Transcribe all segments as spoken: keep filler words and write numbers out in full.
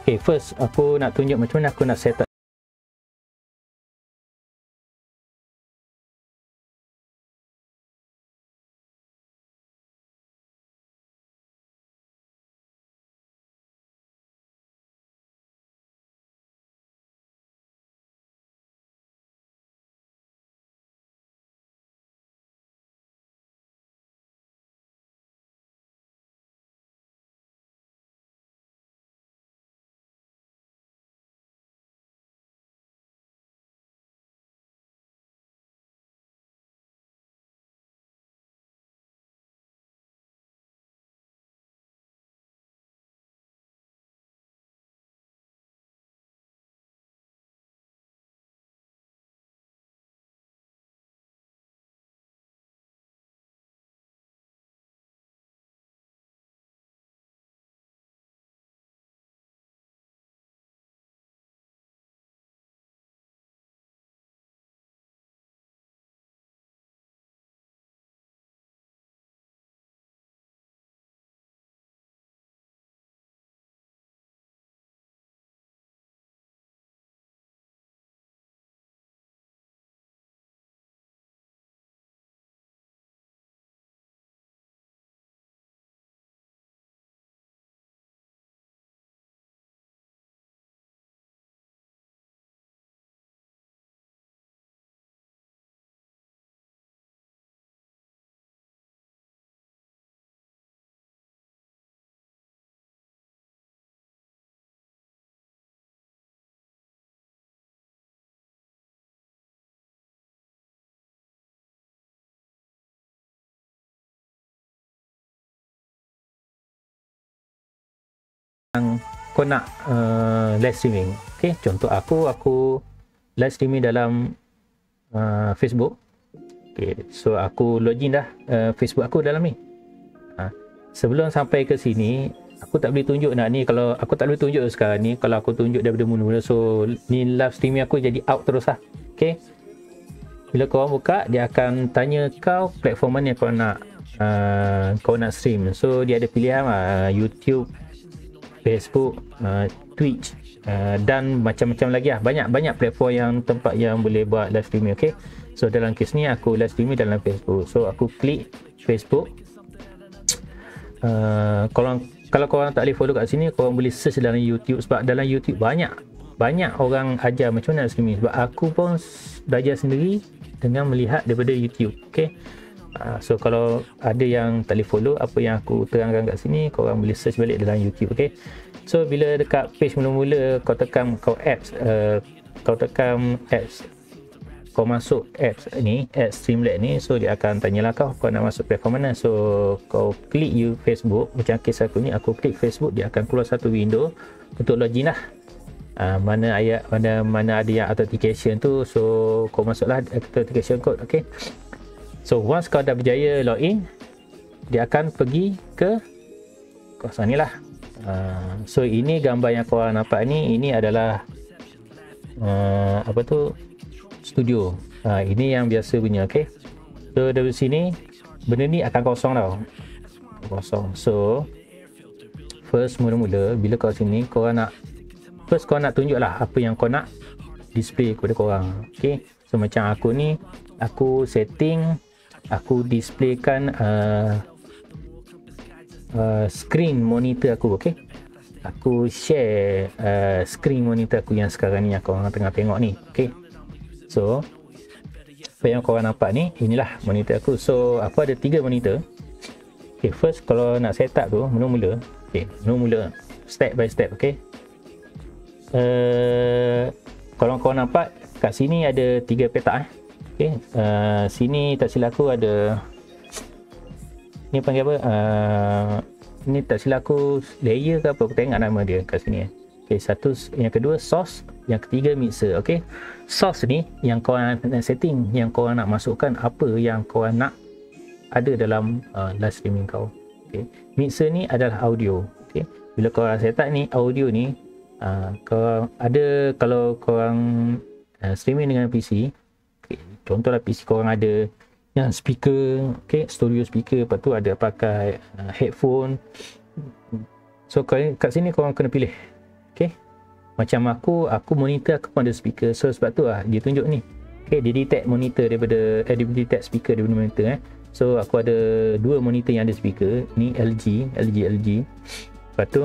Okay, first aku nak tunjuk macam mana aku nak set up yang kau nak uh, live streaming. Okay, contoh aku, aku live streaming dalam uh, Facebook. Okay, so aku login dah uh, Facebook aku dalam ni. Ha. Sebelum sampai ke sini, aku tak boleh tunjuk nak ni. Kalau aku tak boleh tunjuk sekarang ni, kalau aku tunjuk daripada mula-mula, so ni live streaming aku jadi out terus lah. Okay, bila kau buka, dia akan tanya kau platform mana yang kau nak uh, kau nak stream. So dia ada pilihan lah, YouTube, Facebook, uh, Twitch, uh, dan macam-macam lagi lah. Banyak-banyak platform yang tempat yang boleh buat live streaming. Okay, so dalam kes ni aku live streaming dalam Facebook. So aku klik Facebook. Uh, kalau kalau korang tak boleh follow kat sini, korang boleh search dalam YouTube. Sebab dalam YouTube banyak banyak orang ajar macam mana streaming. Sebab aku pun belajar sendiri dengan melihat daripada YouTube. Okay, uh, so kalau ada yang tak boleh follow apa yang aku terangkan kat sini, korang boleh search balik dalam YouTube. Okay, so bila dekat page mula-mula kau tekan kau apps, uh, kau tekan apps, kau masuk apps ni, apps Streamlabs ni, so dia akan tanyalah kau kau nak masuk platform mana. So kau klik you Facebook. Macam kes aku ni, aku klik Facebook, dia akan keluar satu window untuk login lah. Uh, mana ayat mana mana ada yang authentication tu, so kau masuklah authentication code. Okay, so once kau dah berjaya login, dia akan pergi ke kawasan ni lah. Uh, so ini gambar yang korang nampak ni, ini adalah uh, apa tu, studio. Uh, ini yang biasa punya. Okay, so dari sini benda ni akan kosong tau, kosong. So first mula-mula bila kau sini, kau nak first kau nak tunjuk lah apa yang kau nak display kepada korang. Okay, so macam aku ni, aku setting, aku displaykan uh, uh, screen monitor aku. Okay, aku share uh, screen monitor aku yang sekarang ni yang korang tengah tengok ni. Okay, so apa yang korang nampak ni, inilah monitor aku. So aku ada tiga monitor. Okay, first kalau nak set up tu mula-mula, okay, mula-mula step by step. Okay, Uh, kalau korang nampak kat sini ada tiga petak eh. Okay, uh, sini tak silap aku ada ni panggil apa, uh, ni tak silap aku layer ke apa, aku tengok nama dia kat sini eh. Okay, satu, yang kedua source, yang ketiga mixer. Okay, source ni yang korang nak setting, yang korang nak masukkan apa yang korang nak ada dalam uh, live streaming kau. Okay, mixer ni adalah audio. Okay, bila korang set up ni audio ni, Uh, korang ada, kalau korang uh, streaming dengan P C, okay, contohlah P C korang ada yang speaker, okay, studio speaker, lepas tu ada pakai uh, headphone. So kat, kat sini korang kena pilih Okay, macam aku aku monitor aku pun ada speaker, so sebab tu lah dia tunjuk ni. Okay, dia detect monitor daripada eh, dia detect speaker daripada monitor eh. So aku ada dua monitor yang ada speaker. Ni L G L G L G. Lepas tu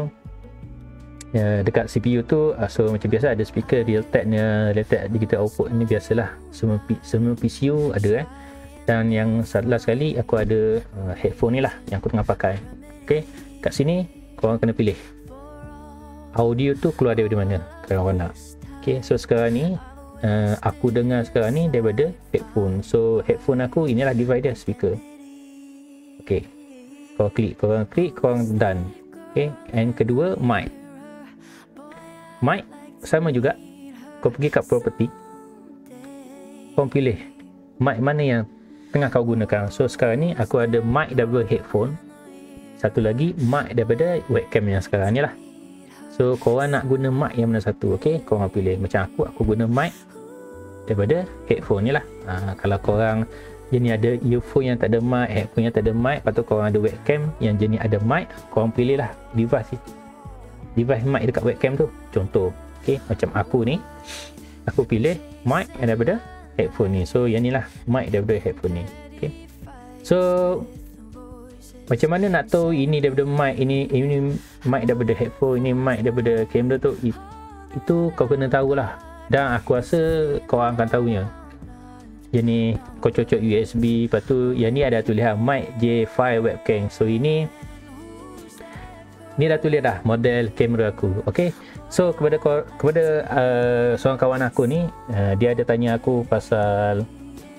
ya, dekat C P U tu, so macam biasa ada speaker real time-nya, real time digital output ni biasalah. Semua semua P C U ada eh. Dan yang last sekali aku ada uh, headphone ni lah yang aku tengah pakai. Okay, kat sini korang kena pilih audio tu keluar daripada mana kalau korang nak. Okay, so sekarang ni uh, aku dengar sekarang ni daripada headphone. So headphone aku inilah device dia, speaker. Okay, korang klik, korang klik, korang done. Okay, and kedua mic. Mic sama juga, kau pergi kat property, kau pilih mic mana yang tengah kau gunakan. So sekarang ni aku ada mic daripada headphone, satu lagi mic daripada webcam yang sekarang ni lah. So korang nak guna mic yang mana satu? Okay, korang pilih. Macam aku, aku guna mic daripada headphone ni lah. ha, Kalau korang jenis ada earphone yang tak ada mic, headphone yang tak ada mic, lepas tu korang ada webcam yang jenis ada mic, korang pilih lah device ni, device mic dekat webcam tu. Contoh, okay, macam aku ni, aku pilih mic yang daripada headphone ni. So yang ni lah mic daripada headphone ni. Okay, so macam mana nak tahu ini daripada mic, ini ini mic daripada headphone, ini mic daripada kamera tu? Itu kau kena tahulah. Dan aku rasa kau akan tahunya. Yang ni kau cocok U S B, lepas tu yang ni ada tulisan mic J five webcam. So ini ni dah tulis dah model kamera aku. Okey. So kepada kepada uh, seorang kawan aku ni, uh, dia ada tanya aku pasal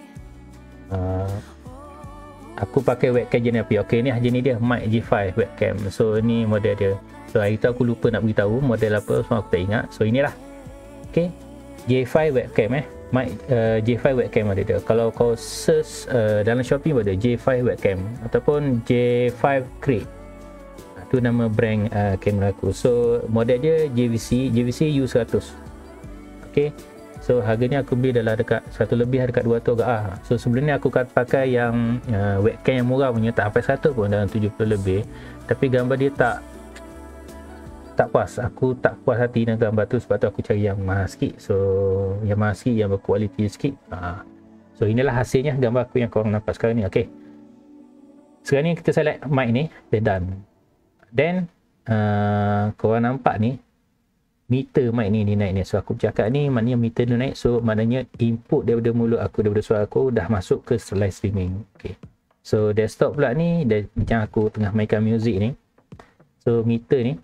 uh, aku pakai webcam jenis apa. Okey, ni jenis dia mic J five webcam. So ni model dia. So hari tu aku lupa nak beritahu model apa, so aku tak ingat. So inilah. Okey, J five webcam eh. Mic uh, J five webcam ada dia. Kalau kau search uh, dalam Shopee ada J five webcam ataupun J five Crate. Tu nama brand uh, kamera aku. So model dia J V C, J V C U one hundred. Okey. So harganya aku beli dalam dekat satu lebih, dekat dua ratus agak ah. So sebelum ni aku pakai yang uh, webcam yang murah punya, tak sampai seratus pun, dalam tujuh puluh lebih. Tapi gambar dia tak tak puas. Aku tak puas hati dengan gambar tu, sebab tu aku cari yang mahal sikit. So yang mahal sikit, yang berkualiti sikit. Ha. So inilah hasilnya gambar aku yang korang nampak sekarang ni. Okey. Sekarang ni kita select mic ni, then done. Then uh, korang nampak ni meter mic ni, ni naik ni. So aku cakap ni maknanya meter ni naik. So maknanya input daripada mulut aku, daripada suara aku dah masuk ke live streaming. Okay. So desktop pula ni, macam aku tengah mainkan music ni. So meter ni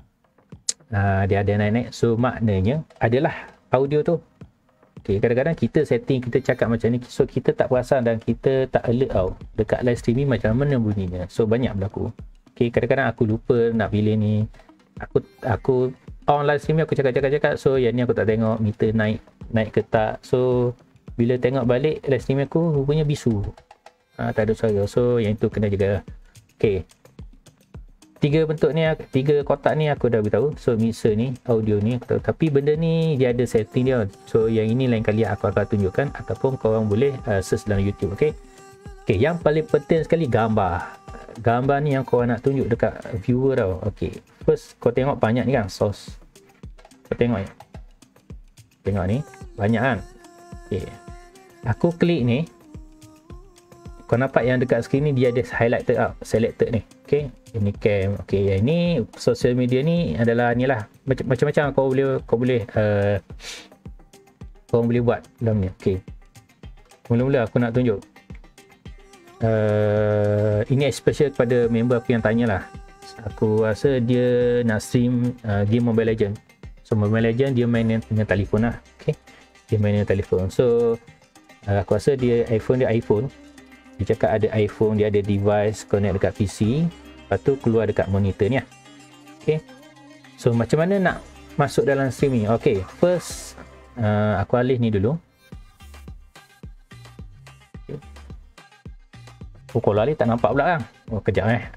uh, dia ada naik-naik. So maknanya adalah audio tu. Okay, kadang-kadang kita setting, kita cakap macam ni, so kita tak perasan dan kita tak alert tau dekat live streaming macam mana bunyinya. So banyak berlaku. Okay, kadang-kadang aku lupa nak pilih ni. Aku aku on live streaming, aku cakap-cakap-cakap. So yang ni aku tak tengok meter naik naik ke tak. So bila tengok balik live streaming aku, rupanya bisu. Ha, tak ada suara. So yang itu kena jaga. Okay, tiga bentuk ni, tiga kotak ni aku dah beritahu. So mixer ni, audio ni aku tahu. Tapi benda ni dia ada setting dia. So yang ini lain kali aku akan tunjukkan, ataupun korang boleh uh, search dalam YouTube. Okay. Okay, yang paling penting sekali gambar. Gambar ni yang korang nak tunjuk dekat viewer tau. Okay, first kau tengok banyak ni kan source. Kau tengok ni, tengok ni banyak kan. Okay, aku klik ni, kau nampak yang dekat screen ni dia ada highlighted up, selected ni. Okay, ini cam. Okay, yang ni social media ni adalah ni lah, macam-macam kau boleh kau boleh uh, kau boleh buat dalam ni. Okay, mula-mula aku nak tunjuk Uh, ini special kepada member aku yang tanya lah. Aku rasa dia nak stream uh, game Mobile Legend. So Mobile Legend dia main dengan telefon lah. Okay, dia main dengan telefon. So uh, aku rasa dia iPhone, dia iPhone. Dia cakap ada iPhone, dia ada device connect dekat P C, lepas tu keluar dekat monitor ni lah. Okay, so macam mana nak masuk dalam streaming? Okay, first uh, aku alih ni dulu. Oh, kalau alih tak nampak pula kan. Oh, kejap eh.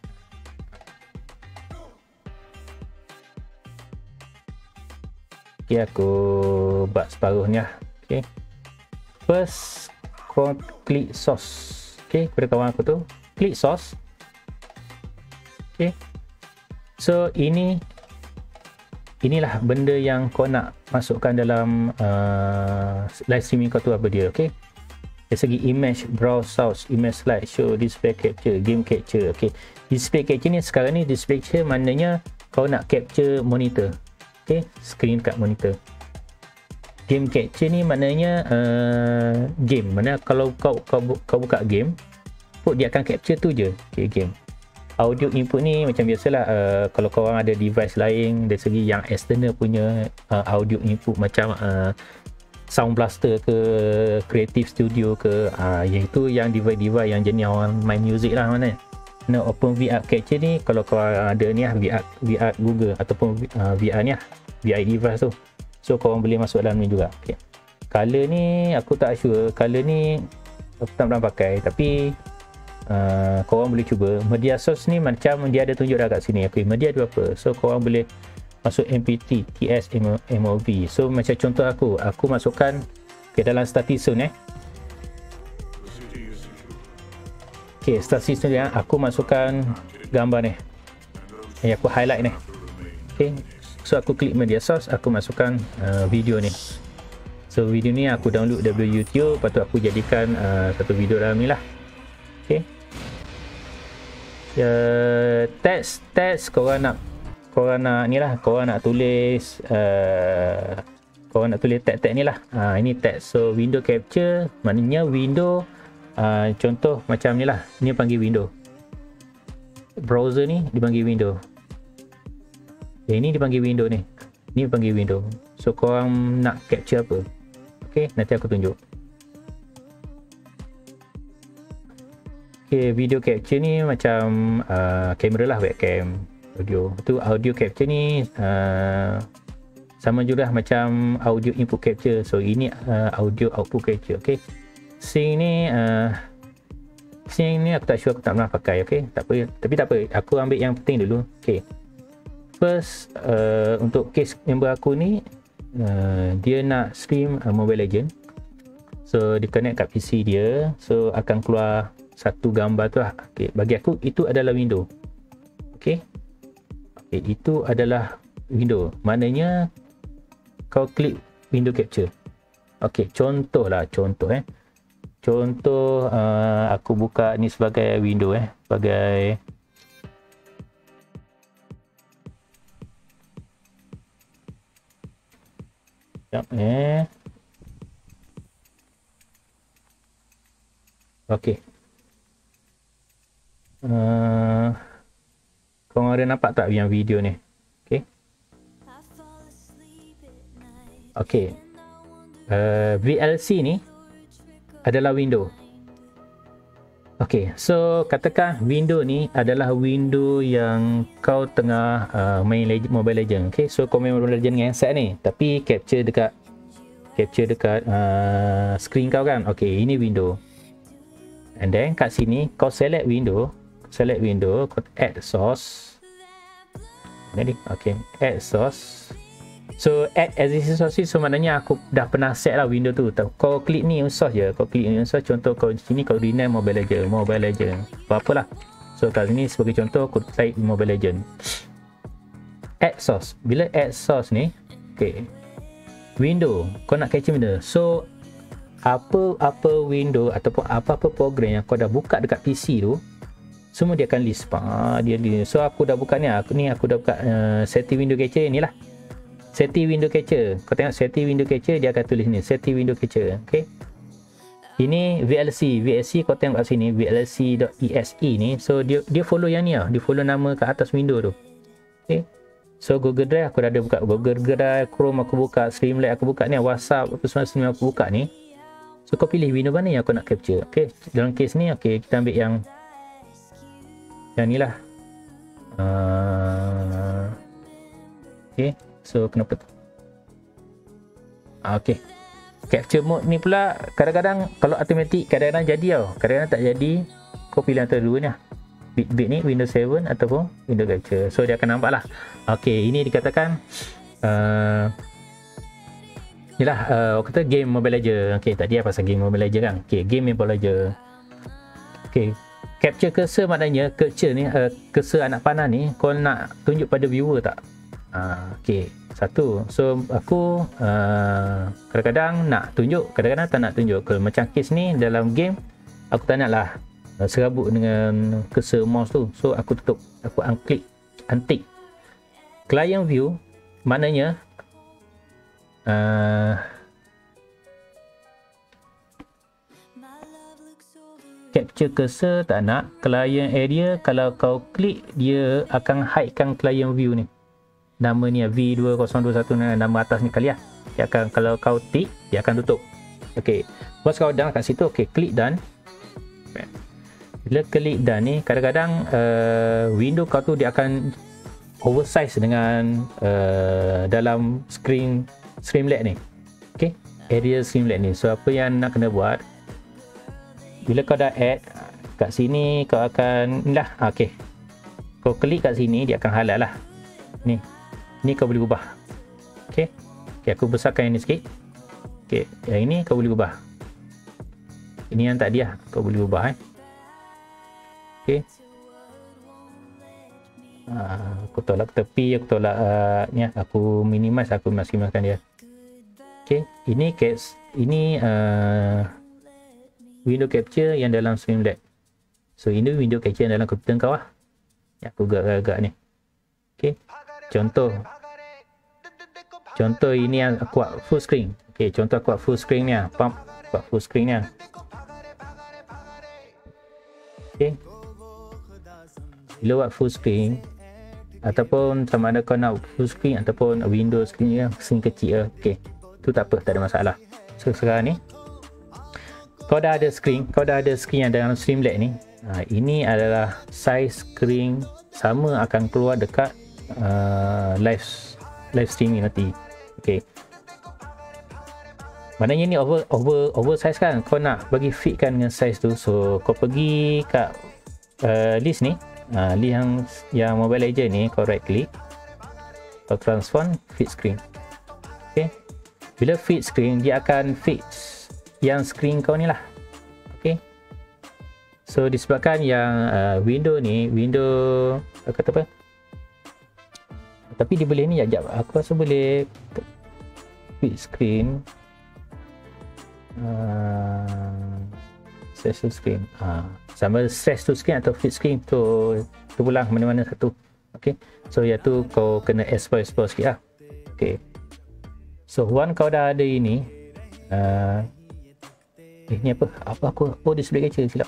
Okay, aku buat separuh ni lah. Okay, first kau klik source. Okay, pada kawan aku tu klik source. Okay, so ini inilah benda yang kau nak masukkan dalam uh, live streaming kau tu apa dia. Okay, dari segi image, browse source, image slideshow, display capture, game capture. Okay, display capture ni sekarang ni display capture maknanya kau nak capture monitor. Okay, screen kat monitor. Game capture ni maknanya uh, game. Mana kalau kau, kau kau buka game, put dia akan capture tu je. Okay, game. Audio input ni macam biasalah, uh, kalau korang ada device lain dari segi yang external punya uh, audio input macam uh, Sound Blaster ke, Creative Studio ke, uh, iaitu yang device-device yang jenis orang main music lah mana. Nah, Open V R Capture ni kalau korang ada ni lah V R, V R Google ataupun uh, V R ni lah, V R device tu. So korang boleh masuk dalam ni juga. Okay. Color ni aku tak sure. Color ni aku tak pernah pakai, tapi uh, korang boleh cuba. Media source ni macam dia ada tunjuk dah kat sini. Okay, media tu apa? So korang boleh masuk M P T, T S, M O V. So macam contoh aku, aku masukkan ke dalam Statisoon eh. Okay, Statisoon ni aku masukkan gambar ni. Yang aku highlight ni. Okay. So aku klik media source, aku masukkan uh, video ni. So video ni aku download dari YouTube, lepas tu aku jadikan uh, satu video dalam ni lah. Okay. Uh, teks, teks korang nak korang nak ni lah, korang nak tulis uh, korang nak tulis teks-teks ni lah. uh, Ini teks. So window capture maknanya window, uh, contoh macam ni lah, ni panggil window. Browser ni dipanggil window. Okay, ini dipanggil window ni. Ni dipanggil window. So korang nak capture apa? Okay, nanti aku tunjuk. Okay, video capture ni macam uh, kamera lah, webcam, audio. Tu audio capture ni uh, sama juga macam audio input capture. So ini uh, audio output capture. Okay, sync ni uh, sync ni aku tak sure, aku tak pernah pakai. Okay, tak apa, tapi tak apa, aku ambil yang penting dulu. Okay, first uh, untuk case member aku ni uh, dia nak stream uh, Mobile Legend. So dia connect kat P C dia, so akan keluar satu gambar tu lah. Okay, bagi aku itu adalah window. Okay, okay, itu adalah window, maknanya kau klik window capture. Okay, contoh lah, contoh eh contoh uh, aku buka ni sebagai window eh sebagai Sekejap eh. Okey. Uh, korang ada nampak tak yang video ni? Okey. Okey. Uh, V L C ni adalah window. Okey, so katakan window ni adalah window yang kau tengah uh, main Legend, Mobile Legend. Okey, so kau main Mobile Legend dengan handset ni, tapi capture dekat capture dekat uh, screen kau kan. Okey, ini window. And then kat sini kau select window, select window, kau add source. Jadi, okey, add source. So add existing source, so maknanya aku dah pernah set lah window tu. Kau klik ni source je, kau klik ni source. Contoh kau di sini kau rename Mobile Legend, Mobile Legend, apa-apalah. So kat sini sebagai contoh aku type Mobile Legend. Add source. Bila add source ni, okay, window, kau nak capture window. So apa-apa window ataupun apa-apa program yang kau dah buka dekat P C tu, semua dia akan list. Ah, dia list. So aku dah buka ni, aku ni aku dah buka uh, setting window capture ni lah. Setting window capture. Kau tengok setting window capture, dia akan tulis ni setting window capture. Okay, ini V L C. V L C kau tengok kat sini V L C.exe ni. So dia dia follow yang ni lah. Dia follow nama kat atas window tu. Okay, so Google Drive aku dah ada buka, Google Drive, Chrome aku buka, Streamlight aku buka ni, WhatsApp apa semua semua aku buka ni. So kau pilih window mana yang kau nak capture. Okay, dalam case ni, okay, kita ambil yang yang ni lah. uh, Okay, so kenapa tu? Okay, capture mode ni pula kadang-kadang kalau automatic kadang-kadang jadi tau, kadang-kadang tak jadi. Kau pilih antara dua ni lah, bit-bit ni Windows seven ataupun Windows Capture. So dia akan nampak lah. Okay, ini dikatakan uh, inilah uh, orang kata game Mobile Legend. Okay, tadi apa pasal game Mobile Legend kan. Okay, game Mobile Legend. Okay, capture cursor maknanya cursor ni, uh, cursor anak panah ni kau nak tunjuk pada viewer tak? Uh, okay, Satu. So aku uh, kadang-kadang nak tunjuk, kadang-kadang tak nak tunjuk. Kalau macam kes ni dalam game, aku tak nak lah uh, serabut dengan cursor mouse tu. So aku tutup, aku unclick, untick. Client view maknanya uh, capture cursor tak nak. Client area, kalau kau klik, dia akan hidekan client view ni. Nama ni V dua kosong dua satu, nama atas ni kali lah. Dia akan, kalau kau tick, dia akan tutup. Okey. Once kau dah kat situ, okey, klik done. Bila klik done ni, kadang-kadang uh, window kau tu dia akan oversize dengan uh, dalam screen Streamlabs ni. Okey. Area Streamlabs ni. So apa yang nak kena buat, bila kau dah add kat sini, kau akan ni lah. Okey. Kau klik kat sini, dia akan halal lah. Ni. Ni kau boleh ubah. Okey. Okey, aku besarkan yang ni sikit. Okey, yang ini kau boleh ubah. Ini yang tadi lah, kau boleh ubah eh. Okey. Uh, aku tolak tepi, aku tolak uh, ni lah. Aku minimize, aku maksimalkan dia. Okey, ini case, ini uh, window capture yang dalam Streamlabs. So ini window capture yang dalam komputer kau lah. Ya, aku gerak-gerak ni. Okey. Contoh Contoh ini yang aku buat full screen. Okey, contoh aku buat full screen ni ah. Pump buat full screen ni ah. Okey. Bila buat full screen ataupun sama ada kau nak full screen ataupun window screen yang screen kecil, okey. Tu tak apa, tak ada masalah. So sekarang ni kau dah ada screen, kau dah ada screen yang dalam Streamlabs ni. Ha, ini adalah size screen sama akan keluar dekat Uh, live live streaming nanti. Okey. Maknanya ni over over oversize kan. Kau nak bagi fit kan dengan size tu. So kau pergi kat uh, list ni, uh, list yang yang Mobile Legends ni, kau right click, kau transform fit screen. Okey. Bila fit screen, dia akan fit yang screen kau ni lah. Okey. So disebabkan yang uh, window ni, window kata apa? Tapi dia boleh ni sekejap. Aku rasa boleh fit screen. Uh, stress to screen. Uh, sama stress to screen atau fit screen tu terpulang mana-mana satu. Okay. So yang tu kau kena export export sikit lah. Okay. So one kau dah ada ini. Uh, eh ni apa? Apa aku? Oh, display capture silap.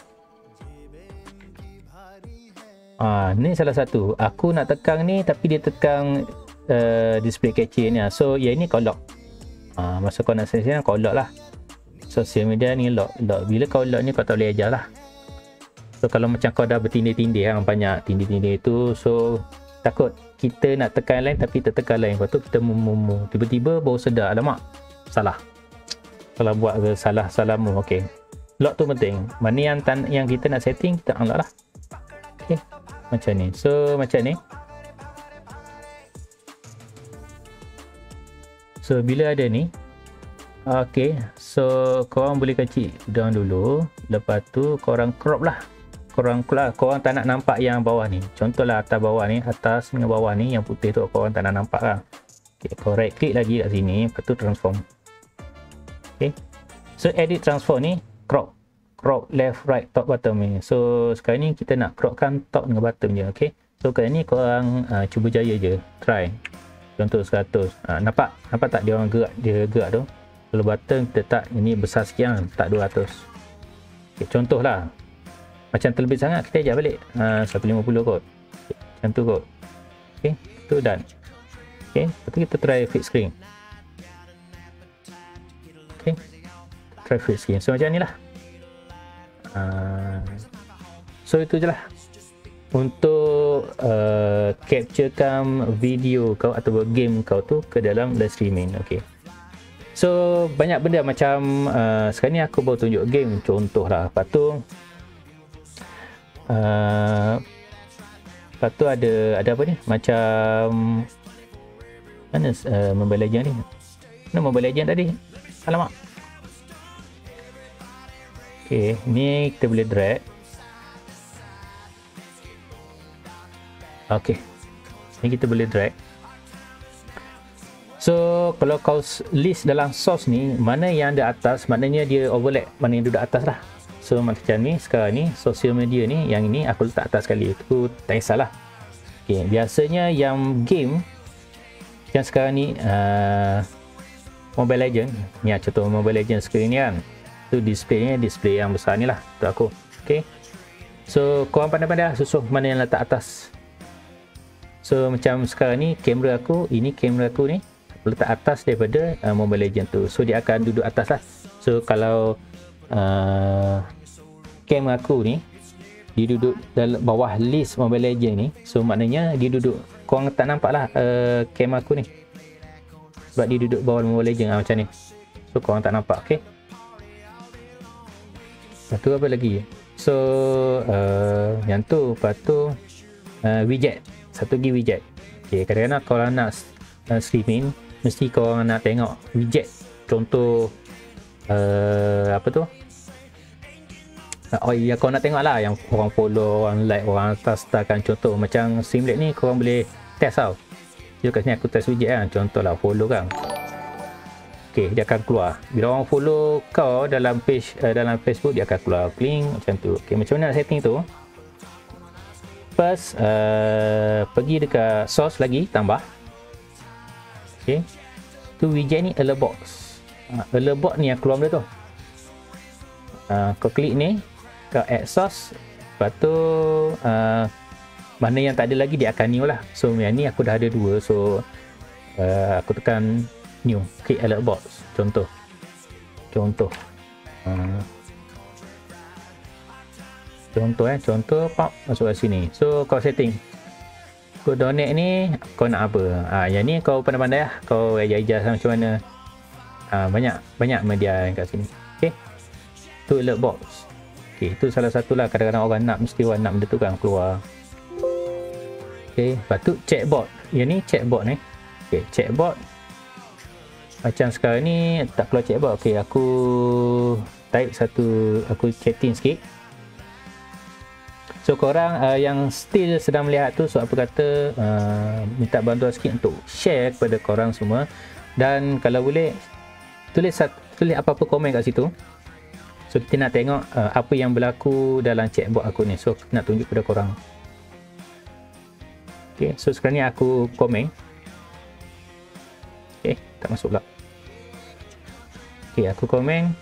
Ah, ni salah satu. Aku nak tekan ni tapi dia tekan uh, display capture ni. So yang ini kau lock. Ah, masa kau nak sesi kau lock lah. Social media ni lock, lock. Bila kau lock ni kau tak boleh ajar lah. So kalau macam kau dah bertindih-tindih kan, banyak tindih-tindih tu, so takut kita nak tekan lain tapi tertekan lain. Lepas tu kita mumu, tiba-tiba baru sedar, alamak, salah. Kalau buat ke salah-salah mu. Okey. Lock tu penting. Mana yang tan yang kita nak setting, kita unlock lah. Okey. Macam ni. So macam ni. So bila ada ni, okey, so korang boleh kecil down dulu. Lepas tu korang crop lah. Korang crop, korang tak nak nampak yang bawah ni. Contohlah atas bawah ni, atas dengan bawah ni yang putih tu korang tak nak nampak lah. Okey, kau right click lagi kat sini, lepas tu transform. Okey. So edit transform ni crop. Crop left, right, top, bottom ni. So sekarang ni kita nak cropkan top dengan bottom je. Okay. So kali ni korang uh, cuba jaya je. Try. Contoh seratus. Uh, nampak? Nampak tak dia orang gerak? Dia gerak tu. Kalau bottom kita tak, ini besar sikit lah. Tak dua ratus. Okay, contoh lah. Macam terlebih sangat kita ajak balik. Uh, seratus lima puluh kot. Okay, macam tu kot. Okay. Tu done. Okay. Lepas tu kita try fit screen. Okay. Try fit screen. So macam ni lah. Uh, so itu je lah untuk uh, capturekan video kau atau game kau tu ke dalam live streaming. Okay. So banyak benda macam uh, sekarang ni aku baru tunjuk game contoh lah. Lepas tu uh, lepas tu ada ada apa ni macam mana uh, Mobile Legends ni, mana Mobile Legends tadi, alamak. Okay, ni kita boleh drag. Okay, ni kita boleh drag. So kalau kau list dalam source ni, mana yang ada atas maknanya dia overlap mana yang duduk atas lah. So macam ni sekarang ni social media ni, yang ini aku letak atas sekali, itu tak kisahlah. Okay, biasanya yang game yang sekarang ni uh, Mobile Legend ni, contoh Mobile Legend screen ni kan, tu displaynya display yang besar ni lah untuk aku. Okay, so korang pandai-pandai susuh mana yang letak atas. So macam sekarang ni kamera aku, ini kamera aku ni letak atas daripada uh, Mobile Legend tu, so dia akan duduk atas lah. So kalau uh, cam aku ni dia duduk dalam bawah list Mobile Legend ni, so maknanya dia duduk, korang tak nampak lah uh, cam aku ni sebab dia duduk bawah Mobile Legend lah, macam ni. So korang tak nampak. Okay, lepas tu apa lagi, so uh, yang tu, lepas tu uh, widget, satu lagi widget. Okay, kadang-kadang kalau nak uh, streaming mesti korang nak tengok widget, contoh uh, apa tu, oh ya, korang nak tengok lah yang orang follow, orang like, orang tastarkan. Contoh macam Streamlabs ni korang boleh test tau. Jadi kat sini aku test widget kan, contoh lah follow kan. Ok, dia akan keluar bila orang follow kau dalam page uh, dalam Facebook, dia akan keluar link macam tu. Ok, macam mana nak setting tu? First uh, pergi dekat source lagi, tambah. Okay, tu widget ni alert box. uh, alert box ni yang keluar benda tu. Uh, kau klik ni, kau add source, lepas tu uh, mana yang tak ada lagi dia akan new lah. So yang ni aku dah ada dua, so uh, aku tekan new, klik alert box. Contoh contoh uh, contoh eh contoh pop masuk kat sini. So kau setting, kau donate ni kau nak apa, ah yang ni kau pandai-pandai lah, kau ajar-ajar macam mana. Ah banyak banyak media kat sini. Okey, tu alert box. Okey, itu salah satulah, kadang-kadang orang nak, mesti orang nak benda tu kan keluar. Okey, lepas tu chatbot. Yang ni chatbot ni. Okey, chatbot macam sekarang ni tak keluar chatbot. Okey, aku type satu, aku chatting sikit. So korang uh, yang still sedang melihat tu, so apa kata uh, minta bantuan sikit untuk share kepada korang semua, dan kalau boleh tulis tulis apa-apa komen kat situ. So kita nak tengok uh, apa yang berlaku dalam chatbot aku ni, so nak tunjuk kepada korang. Okay, so sekarang ni aku komen. Okay, tak masuk pula. Okay, aku komen.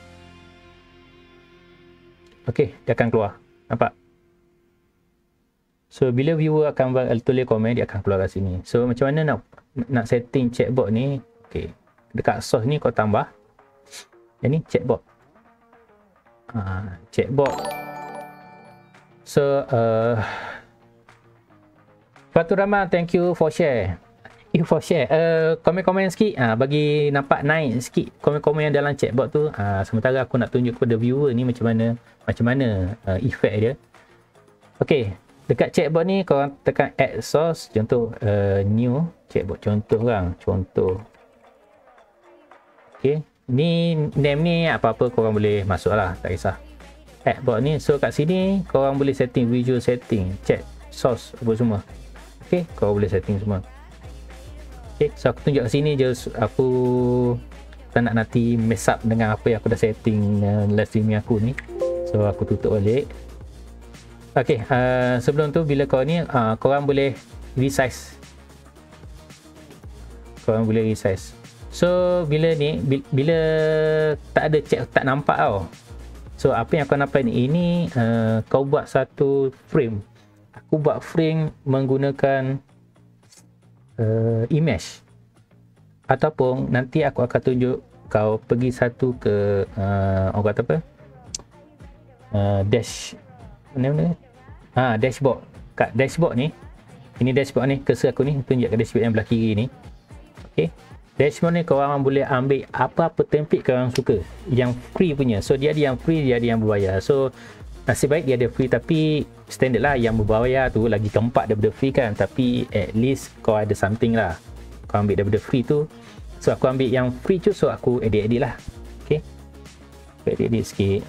Okay, dia akan keluar, nampak? So bila viewer akan tulis komen, dia akan keluar kat sini. So macam mana nak nak setting chatbot ni? Okay, dekat source ni kau tambah yang ni chatbot. Ha, chatbot. So uh, Fatu Rahman, thank you for share. Thank you for share. Uh, komen-komen sikit, uh, bagi nampak naik sikit komen-komen yang dalam chatbot tu. Uh, sementara aku nak tunjuk kepada viewer ni macam mana macam mana uh, effect dia. Okay, dekat chatbot ni korang tekan add source, contoh uh, new chatbot, contoh kan, contoh. Okay, ni name ni apa-apa korang boleh masuk lah, tak kisah. Add bot ni, so kat sini korang boleh setting visual setting, chat source apa semua. Okay, korang boleh setting semua. Okay, so aku tunjuk kat sini je, aku tak nak nanti mess up dengan apa yang aku dah setting uh, live streaming aku ni, so aku tutup balik. Okay, uh, sebelum tu bila kau ni uh, korang boleh resize, korang boleh resize. So bila ni bila tak ada chat, tak nampak tau. So apa yang kau nampak ni, ini uh, kau buat satu frame. Aku buat frame menggunakan uh, image, ataupun nanti aku akan tunjuk kau pergi satu ke uh, orang kata apa, uh, dash mana-mana ha, dashboard. Kat dashboard ni, ini dashboard ni, cursor aku ni tunjuk ke dashboard yang belah kiri ni. Okay, dashboard ni korang boleh ambil apa-apa template korang suka, yang free punya. So dia ada yang free, dia ada yang berbayar. So nasib baik dia ada free, tapi standard lah yang berbayar tu lagi keempat daripada free kan, tapi at least kau ada something lah. Kau ambil daripada free tu, so aku ambil yang free tu, so aku edit-edit lah. Okay, edit-edit sikit.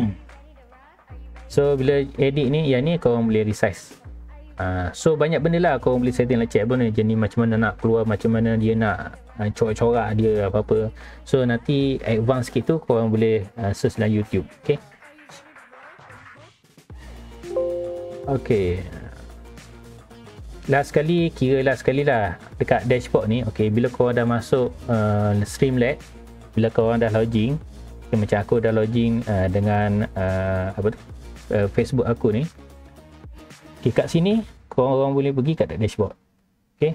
So bila edit ni, yang ni korang boleh resize. Uh, so banyak benda lah korang boleh setting lah chatbot ni. Jadi macam mana nak keluar, macam mana dia nak uh, corak-corak dia apa-apa. So nanti advance sikit tu korang boleh uh, search dalam YouTube. Okay. Okay. Last sekali, kira last sekali lah dekat dashboard ni. Okay, bila korang dah masuk uh, Streamlabs, bila korang dah login, okay, macam aku dah login uh, dengan uh, apa tu uh, Facebook aku ni. Okay, kat sini korang boleh pergi kat dashboard. Okay,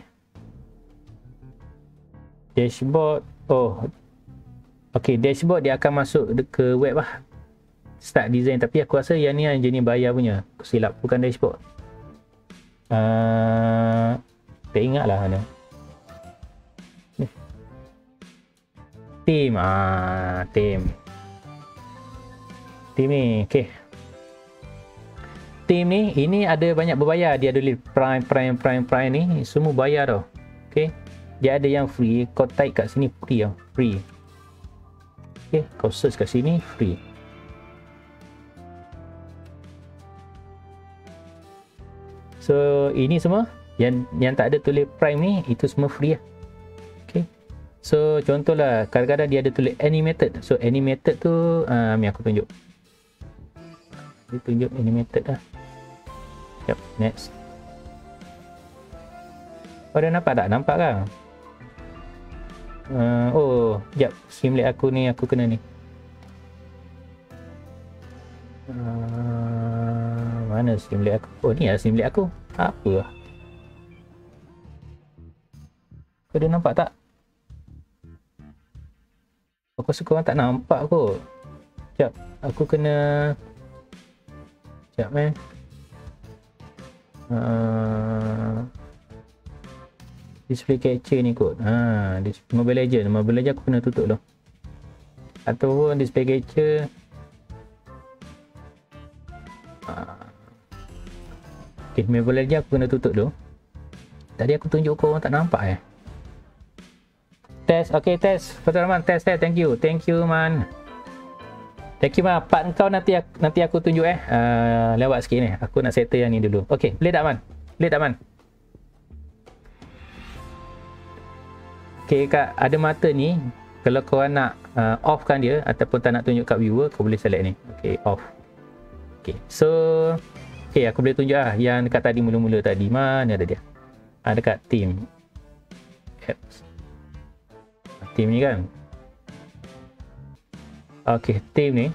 dashboard. Oh, okay, dashboard dia akan masuk ke web lah, start design. Tapi aku rasa yang ni yang jenis bayar punya. Aku silap, bukan dashboard. Uh, tak ingat lah mana ni. Team. Ah, team. Team ni, okay. Team ni, ini ada banyak berbayar. Dia ada prime, prime, prime, prime ni. Semua bayar tau. Okay. Dia ada yang free. Kau type kat sini free tau. Free. Okay. Kau search kat sini free. So ini semua yang yang tak ada tulis prime ni, itu semua free lah. Okay. So contohlah kadang-kadang dia ada tulis animated. So animated tu uh, ni aku tunjuk. Dia tunjuk animated lah. Yep, next. Oh, dah nampak tak? Nampak kan? Uh, oh, sekejap. Streamlabs aku ni, aku kena ni. Uh, mana Streamlabs aku? Oh, ni lah Streamlabs aku. Apa lah? Kau dah nampak tak? Aku rasa korang tak nampak kot. Sekejap. Aku kena... Sekejap man. Uh, display capture ni kot. Ha, Mobile Legends. Mobile Legends aku kena tutup tu. Ataupun display capture. Uh, okay, Mobile Legends aku kena tutup tu. Tadi aku tunjuk korang tak nampak eh. Test. Okay, test. Betul man. Test, test. Thank you. Thank you man. Thank you man. Part kau nanti aku, nanti aku tunjuk eh. Uh, lewat sikit ni. Aku nak settle yang ni dulu. Okay, boleh tak man? Boleh tak man? Okay, kat ada mata ni, kalau korang nak uh, offkan dia ataupun tak nak tunjuk kat viewer, kau boleh select ni. Okay, off. Okay, so okay, aku boleh tunjuk lah yang dekat tadi mula-mula tadi. Mana ada dia? Ah, dekat team apps. Team ni kan. Okay, team ni.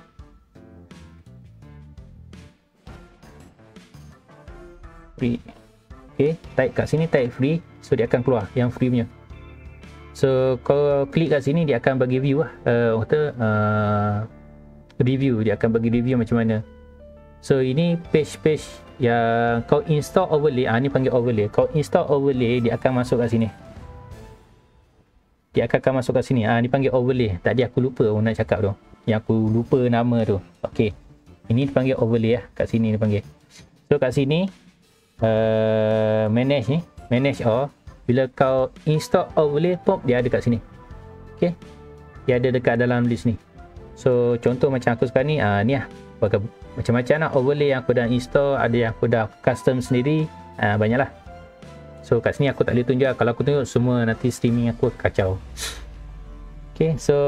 Free. Okay, type kat sini, type free. So dia akan keluar yang free punya. So kau klik kat sini, dia akan bagi view lah. Uh, kata uh, review. Dia akan bagi review macam mana. So ini page-page yang kau install overlay. Ah, ni panggil overlay. Kau install overlay, dia akan masuk kat sini. Dia akan, akan masuk kat sini. Ah, ni panggil overlay. Tadi aku lupa aku nak cakap tu. Yang aku lupa nama tu. Okey. Ini dipanggil overlay lah. Kat sini dipanggil. So kat sini uh, manage ni, manage all. Bila kau install overlay, pop dia ada kat sini. Okey. Dia ada dekat dalam list ni. So contoh macam aku sekarang ni, ah ni lah. Macam-macam lah overlay yang aku dah install, ada yang aku dah custom sendiri. Ah, banyak lah. So kat sini aku tak boleh tunjuk. Kalau aku tunjuk semua, nanti streaming aku kacau. Okay, so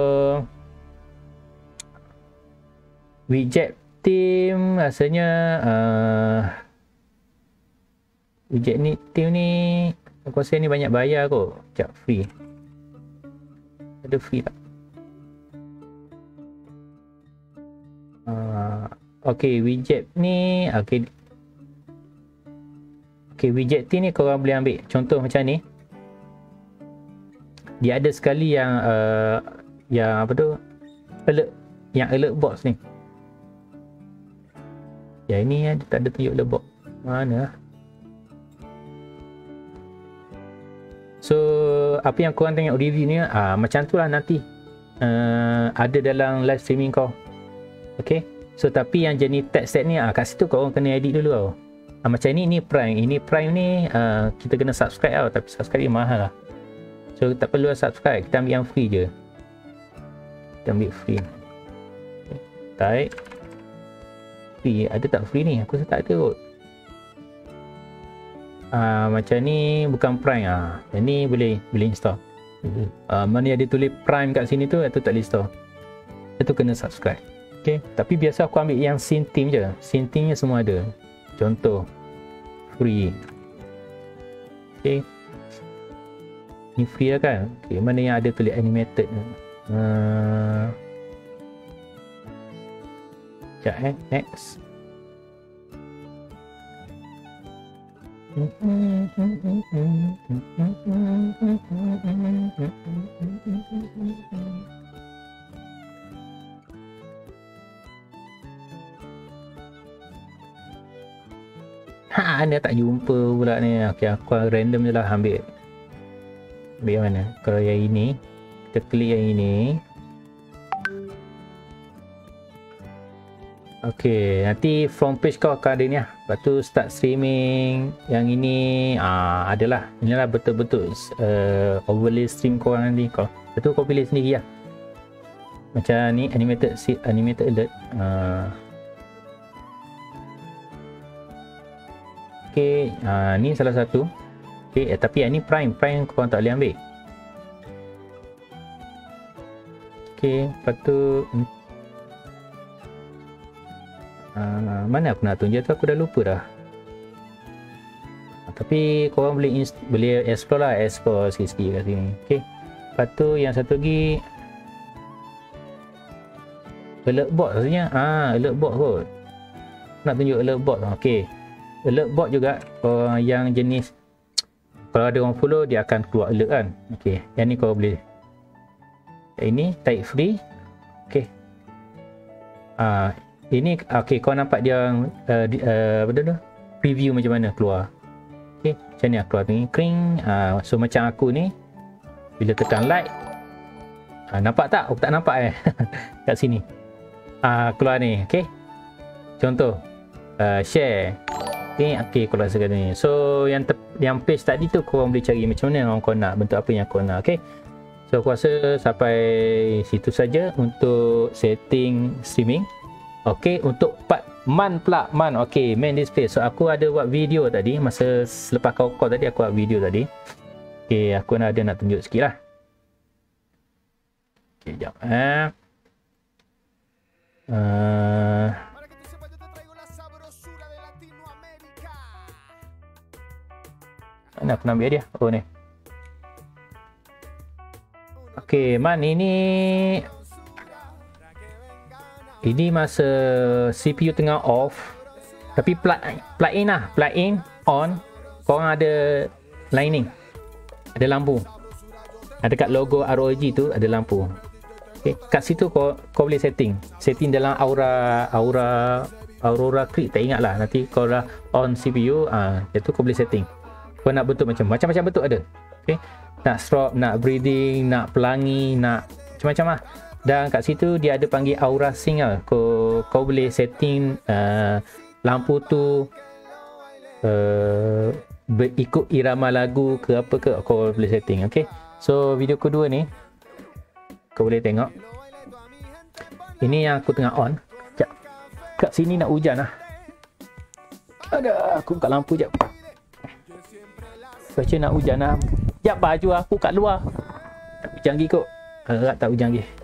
widget team rasanya uh, widget ni team ni aku rasa ni banyak bayar kot. Sekejap, free. Ada free tak? Uh, okay, widget ni okay. Okay, widget team ni korang boleh ambil contoh macam ni. Dia ada sekali yang uh, yang apa tu, alert, yang alert box ni. Ya, ini ada tak ada tunjuk alert box. Mana? So apa yang korang tengok review ni, ah macam tu lah nanti uh, ada dalam live streaming kau. Okay. So tapi yang jenis text set ni, ah kat situ korang kena edit dulu tau. Ah, macam ni, ni Prime. Ini Prime ni uh, kita kena subscribe tau. Tapi subscribe ni mahal lah. So tak perlu lah subscribe. Kita ambil yang free je. Kita ambil free. Okay. Type free. Ada tak free ni? Aku rasa tak ada kot. Ah, macam ni bukan Prime. Ah, yang ni boleh boleh install. uh, mana yang dia tulis Prime kat sini tu, itu tak boleh store. Itu kena subscribe. Okay, tapi biasa aku ambil yang scene team je. Scene teamnya semua ada. Contoh free. Okay, ni free lah kan. Okay, mana yang ada tulis animated. uh, Sekejap eh, next. Ha, anda tak jumpa pula ni. Okay, aku random je lah ambil. Ambil yang mana? Kalau yang ini, kita klik yang ini. Okay, nanti from page kau akan ada ni lah. Lepas tu start streaming. Yang ini ah, adalah inilah betul-betul uh, overlay stream korang nanti kau. Lepas tu kau pilih sendiri lah. Macam ni animated animated alert. uh, Okay, uh, ni salah satu. Okay, eh, tapi yang ni prime prime korang tak boleh ambil. Okay, lepas tu Uh, mana aku nak tunjuk tu, aku dah lupa dah. Uh, tapi korang boleh boleh explore lah, explore sikit-sikit kat sini. Okay, lepas tu yang satu lagi alert bot rasanya. Ah, alert bot kot. Nak tunjuk alert bot. Okay, alert bot juga uh, yang jenis kalau ada orang follow dia akan keluar alert kan. Okay, yang ni korang boleh. Yang ini type free. Okay. Ah, uh, ini okey, kau nampak dia uh, di, uh, apa tu preview macam mana keluar. Okey, macam ni keluar ni kring. Uh, so macam aku ni bila tekan like, uh, nampak tak? Aku tak nampak eh kat sini. Uh, keluar ni, okey. Contoh uh, share. Okey, okey keluar sekat ni. So yang yang page tadi tu kau boleh cari macam mana kau nak, bentuk apa yang kau nak. Okey. So aku rasa sampai situ saja untuk setting streaming. Okey, untuk part man pula, man. Okey, main display. So aku ada buat video tadi masa selepas kau call tadi, aku buat video tadi. Okey, aku nak ada nak tunjuk sikit lah. Okey, jap eh. Uh, mana aku nak ambil dia? Oh ni. Okey, man ini Ini masa C P U tengah off, tapi plug, plug in lah, plug in, on, korang ada lining, ada lampu, ada kat logo R O G tu ada lampu. Okay, kat situ kau, kau boleh setting, setting dalam Aura, Aura, Aurora Click, tak ingat lah, nanti kau dah on C P U, ah, itu kau boleh setting, kau nak bentuk macam, macam-macam bentuk ada. Okay, nak strobe, nak breathing, nak pelangi, nak macam-macam lah. Dan kat situ dia ada panggil Aura Sync lah. Kau, kau boleh setting uh, lampu tu uh, berikut irama lagu ke apa ke, kau boleh setting. Okay, so video kedua ni kau boleh tengok. Ini yang aku tengah on. Sekejap, kat sini nak hujan lah. Ada, aku buka lampu jap. Baca nak hujan lah. Sekejap, baju aku kat luar. Tak hujan lagi kot. Harap tak hujan lagi.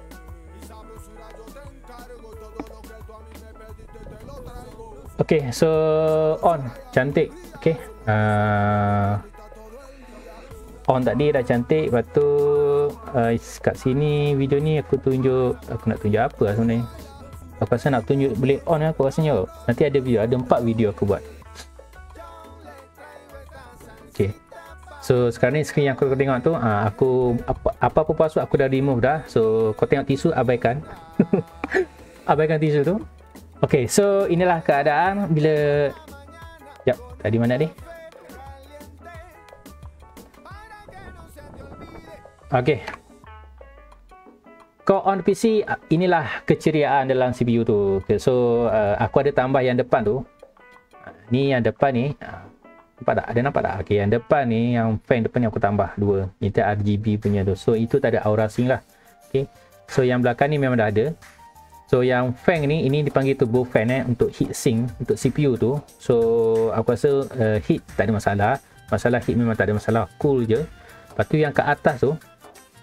Okay, so on, cantik. Okay, uh, on tadi dah cantik. Lepas tu uh, kat sini video ni aku tunjuk, aku nak tunjuk apa lah sebenarnya. Aku rasa nak tunjuk boleh on lah, aku rasanya. Nanti ada video, ada empat video aku buat. Okay, so sekarang ni screen yang kau tengok tu, uh, aku apa, apa-apa password aku dah remove dah. So kau tengok tisu, abaikan. Abaikan tisu tu. Okay, so inilah keadaan bila... Sekejap, tadi mana ni? Okay, kau on P C, inilah keceriaan dalam C P U tu. Okay, so uh, aku ada tambah yang depan tu. Ni yang depan ni, nampak tak? Ada nampak tak? Okay, yang depan ni, yang fan depan ni aku tambah dua. Itu R G B punya tu. So itu tak ada Aura Sync lah. Okay, so yang belakang ni memang dah ada. So yang fan ni, ini dipanggil turbo fan eh, untuk heat sink untuk C P U tu. So aku rasa uh, heat tak ada masalah. Masalah heat memang tak ada masalah, cool je. Lepas tu yang kat atas tu,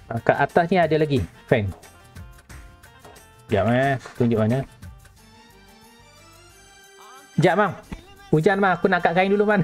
Kat atas ni ada lagi fan. Sekejap eh, tunjuk mana. Sekejap bang. Hujan bang, aku nak kat kain dulu man.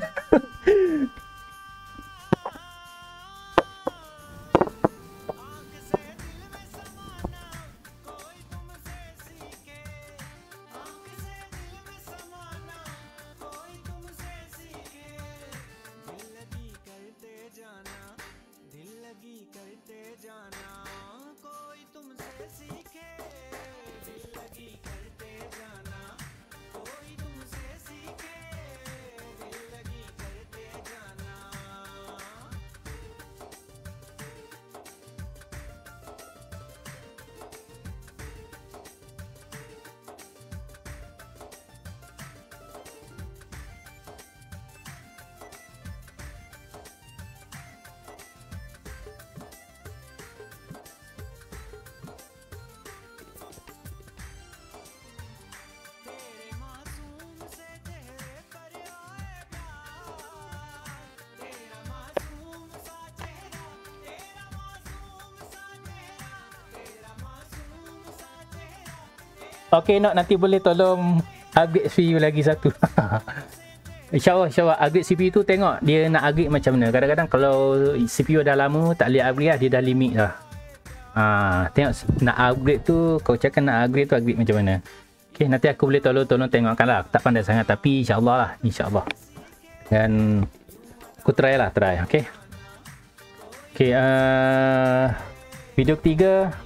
Okey nak nanti boleh tolong upgrade C P U lagi satu. InsyaAllah, insyaAllah upgrade C P U tu tengok dia nak upgrade macam mana. Kadang-kadang kalau C P U dah lama tak boleh upgrade lah, dia dah limit lah. Ha, tengok nak upgrade tu, kau cakap nak upgrade tu upgrade macam mana. Okey, nanti aku boleh tolong-tolong tengokkan lah. Aku tak pandai sangat tapi insyaAllah lah, insyaAllah. Dan aku try lah, try. Okey. Okey, uh, video ketiga.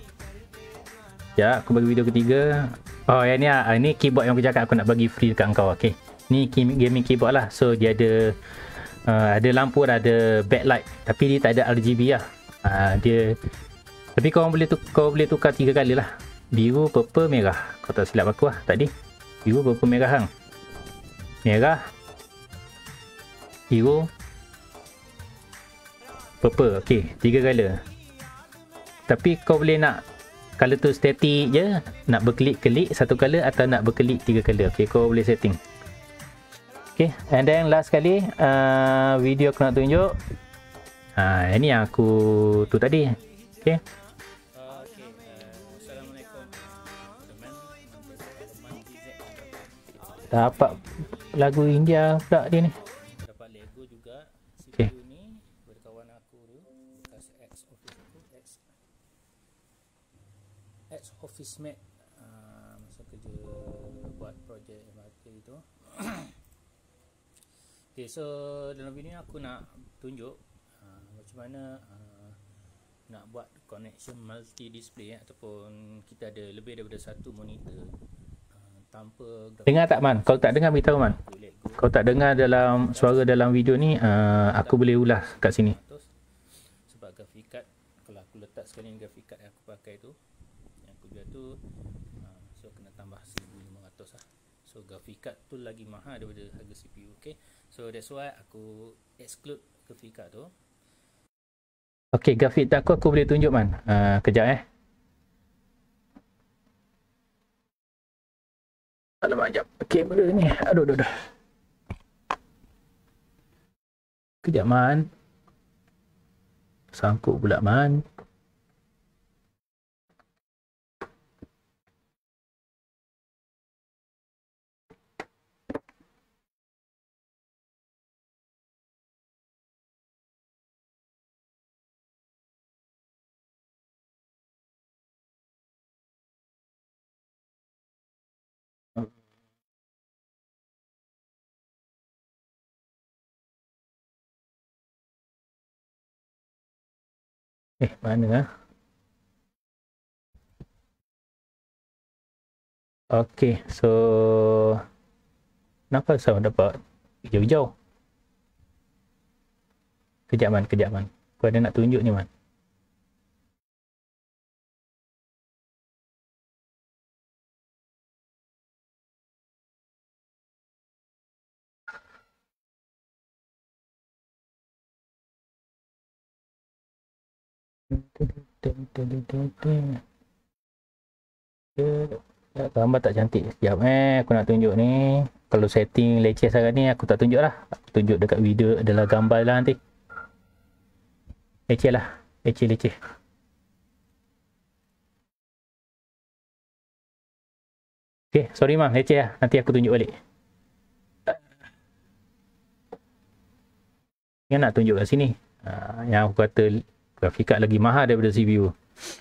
Ya, aku bagi video ketiga. Oh, yang ni lah. Ini keyboard yang aku cakap aku nak bagi free dekat kau. Okey. Ni gaming keyboard lah. So, dia ada uh, ada lampu, ada backlight. Tapi dia tak ada R G B lah. Uh, dia Tapi kau boleh, tu, kau boleh tukar tiga kali lah. Biru, purple, merah. Kau tak silap aku lah tadi. Biru, purple, merah hang. Merah. Biru. Purple. Okey. Tiga color. Tapi kau boleh nak color tu static je, nak berkelip-kelip satu color atau nak berkelip tiga color. Okey, kau boleh setting. Okey, and then last kali uh, video aku nak tunjuk. Ha, ini yang aku tu tadi. Okey. Okey, uh, assalamualaikum teman-teman. Dapat lagu India pula dia ni. Dapat Lego juga. C P U Okey. ni daripada kawan aku tu, bekas ex office aku, ex ex office mate uh, masa kerja buat projek M R T tu. Okay, so dalam video ni aku nak tunjuk uh, macam mana uh, nak buat connection multi display eh, ataupun kita ada lebih daripada satu monitor uh, tanpa Dengar tak man? Kalau tak dengar beritahu man. Kalau tak dengar dalam suara dalam video ni, uh, aku boleh ulas kat sini. Sebab graphic card, kalau aku letak sekali graphic card yang aku pakai tu, yang aku jual tu, uh, so kena tambah seribu lima ratus lah. So graphic card tu lagi mahal daripada harga C P U. Okay, so that's why aku exclude graphic card tu. Okey, grafik tak aku aku boleh tunjuk man. Uh, kejap eh. Alamak, jap. Kamera ni. Aduh, aduh, aduh. Kejap man. Sangkut pula man. Eh, mana lah? Okey, so kenapa saya dapat hijau-hijau? Kejap man, kejap man. Aku ada nak tunjuk ni man. Gambar tak cantik. Sekejap eh, aku nak tunjuk ni. Kalau setting leceh sangat ni aku tak tunjuk lah. Aku tunjuk dekat video adalah gambar lah nanti. Leceh lah, leceh leceh. Okay, sorry mah, leceh lah. Nanti aku tunjuk balik. Yang nak tunjuk kat sini. Uh, yang aku kata grafik card lagi mahal daripada C P U.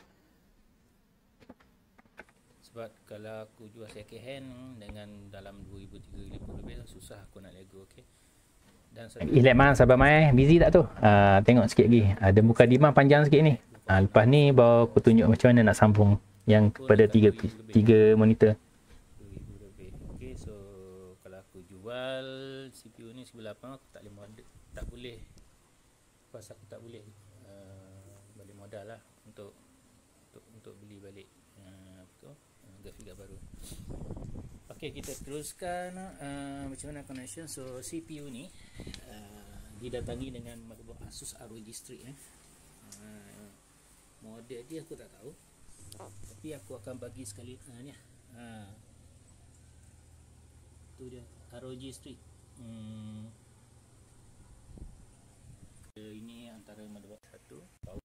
Sebab kalau aku jual second hand dengan dalam dua ribu tiga ribu lebih susah aku nak lego, okey. Dan satu Ilek man, sabar mai. Busy tak tu? Uh, tengok sikit lagi. Ada muka dimah panjang sikit ni. Uh, lepas ni baru aku tunjuk macam mana nak sambung yang kepada tiga tiga monitor. dua ribu lebih. Okey, so kalau aku jual C P U ni seribu lapan ratus aku tak boleh modal, tak boleh. Pas aku tak boleh uh, balik modal lah untuk untuk untuk beli balik uh, apa tu uh, grafik card baru. Okey, kita teruskan uh, macam mana connection. So C P U ni uh, didatangi dengan motherboard Asus R O G Strix eh. Uh, model dia aku tak tahu, tapi aku akan bagi sekali uh, ni uh, tu dia R O G Strix. Hmm. Ini antara motherboard satu power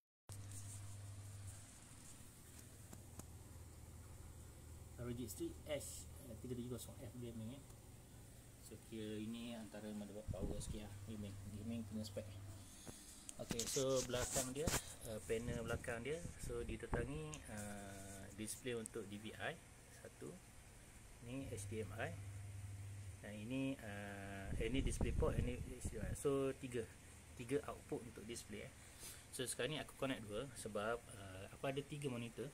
R O G Strix H tiga tujuh kosong F gaming eh. So kira ini antara motherboard power sikit lah, gaming gaming punya spek. Ok, so belakang dia uh, panel belakang dia, so ditetangi uh, display untuk D V I satu, ni H D M I, dan ini uh, ini display port, ini H D M I. So tiga tiga output untuk display eh. So sekarang ni aku connect dua sebab uh, aku ada tiga monitor.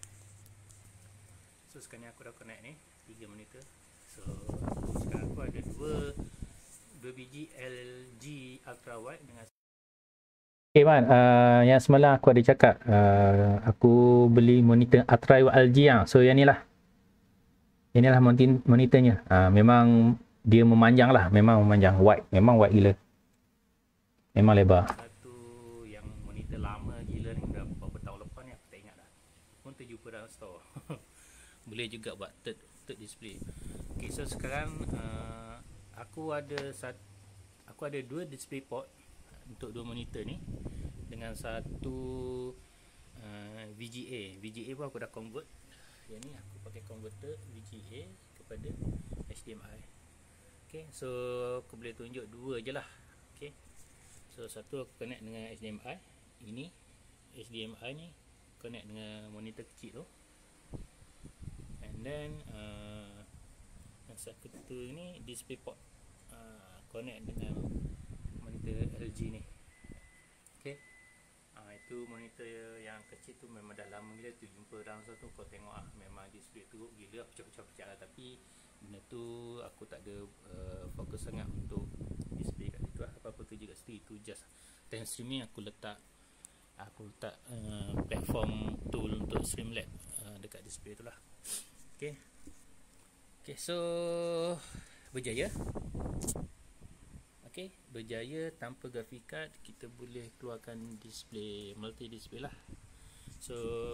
So sekarang ni aku dah connect ni tiga monitor. So sekarang aku ada dua dua biji L G ultra wide dengan Okay man, uh, yang semalam aku ada cakap uh, aku beli monitor ultra wide L G lah. So yang ni lah, inilah monitornya. Uh, memang dia memanjang lah, memang memanjang, wide, memang wide gila, memang lebar. Satu yang monitor lama gila ni dah beberapa tahun lepas ni aku tak ingat dah. Pun terjumpa dalam store. Boleh juga buat third, third display. Okay, so sekarang uh, aku ada sat, aku ada dua display port untuk dua monitor ni dengan satu uh, V G A. V G A pun aku dah convert. Yang ni aku pakai converter V G A kepada H D M I. Okay, so aku boleh tunjuk dua je lah. Okay, so satu aku connect dengan H D M I. Ini H D M I ni connect dengan monitor kecil tu. And then uh, yang satu ni display port uh, connect dengan monitor L G ni. Okay, uh, itu monitor yang kecil tu memang dah lama gila tu jumpa dalam satu. Kau tengok ah, memang display teruk gila, pecah-pecah lah. Tapi benda tu aku tak ada uh, fokus sangat untuk display kat situ lah. Apa-apa kerja kat situ itu just time streaming. Aku letak aku letak uh, platform tool untuk Streamlab uh, dekat display tu lah. Okay, okay, so berjaya. Okay, berjaya tanpa graphic card kita boleh keluarkan display, multi display lah. So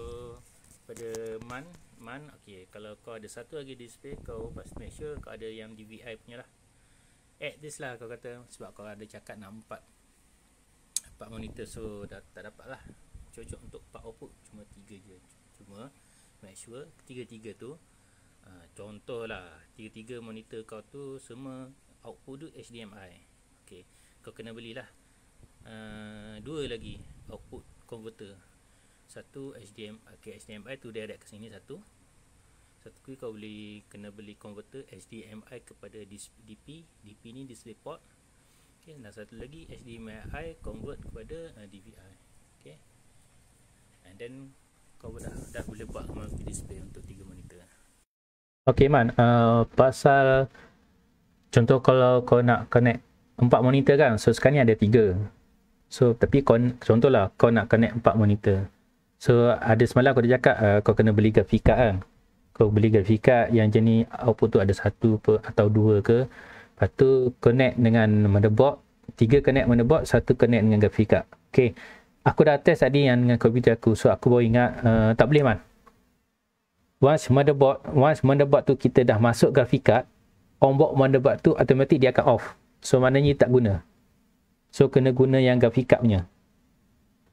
pada man man okey, kalau kau ada satu lagi display, kau pasti make sure kau ada yang D V I punya lah. Add this lah kau kata, sebab kau ada cakap nak empat empat monitor, so dah tak dapat lah. Cocok untuk empat output, cuma tiga je. Cuma make sure tiga-tiga tu uh, contoh lah, tiga-tiga monitor kau tu semua output tu H D M I. Okey, kau kena belilah uh, dua lagi output converter. Satu H D M I, okay, H D M I tu direct ke sini satu. Satu lagi kau beli, kena beli converter H D M I kepada D P. D P ni display port. Okey, dan satu lagi H D M I convert kepada uh, D V I. Okey. And then kau dah dah boleh buat multi display untuk tiga monitor. Okey man, uh, pasal contoh kalau kau nak connect empat monitor kan, so sekarang ni ada tiga. So tapi kau, contohlah kau nak connect empat monitor. So ada semalam aku dah cakap uh, kau kena beli graphic card kan. Kau beli graphic card yang jenis output tu ada satu per, atau dua ke. Lepas tu connect dengan motherboard, tiga connect motherboard, satu connect dengan graphic card. Okay, aku dah test tadi yang dengan komputer aku, so aku baru ingat uh, tak boleh man. Once motherboard, once motherboard tu kita dah masuk graphic card, onboard motherboard tu automatik dia akan off. So maknanya tak guna. So kena guna yang graphic card punya.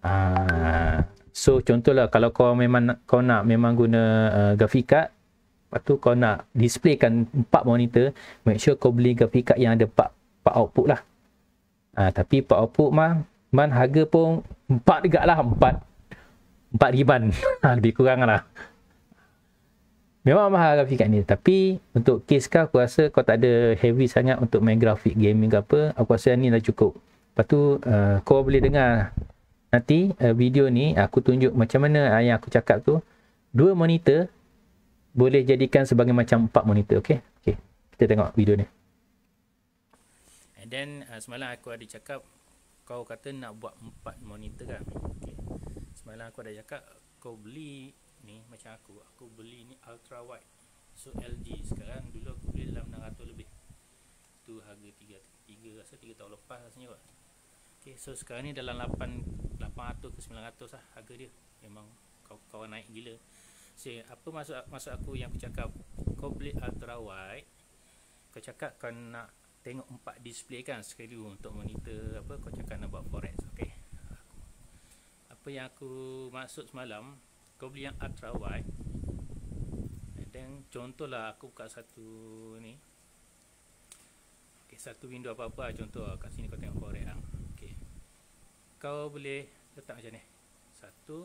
Ah, so contohlah kalau kau memang kau nak memang guna uh, graphic card, Lepas tu kau nak displaykan empat monitor, make sure kau beli graphic card yang ada empat, empat output lah. Ha, tapi empat output mah, man harga pun empat dekat lah, empat. empat riban. Ha, lebih kurang lah. Memang mahal graphic card ni. Tapi untuk case kau, aku rasa kau tak ada heavy sangat untuk main grafik gaming ke apa. Aku rasa ni dah cukup. Lepas tu uh, kau boleh dengar nanti uh, video ni aku tunjuk macam mana uh, yang aku cakap tu. Dua monitor boleh jadikan sebagai macam empat monitor. Okay, okay. Kita tengok video ni. And then uh, semalam aku ada cakap kau kata nak buat empat monitor kan. Okay. Semalam aku ada cakap kau beli ni macam aku. Aku beli ni ultra wide. So L G sekarang, dulu aku beli dalam enam ratus lebih. Tu harga tiga, tiga rasa tiga tahun lepas rasanya kot. Okay, so sekarang ni dalam lapan ratus ke sembilan ratus lah harga dia. Memang kau kau naik gila. So apa maksud maksud aku yang aku cakap kau beli ultra wide, kau cakap kau nak tengok empat display kan sekali untuk monitor apa, kau cakap nak buat four X. Okey. Apa yang aku maksud semalam, kau beli yang ultra wide. Dan contohlah aku buka satu ni. Okey, satu window apa-apa contoh kat sini kau tengok four X lah. Okey. Kau boleh letak macam ni. Satu.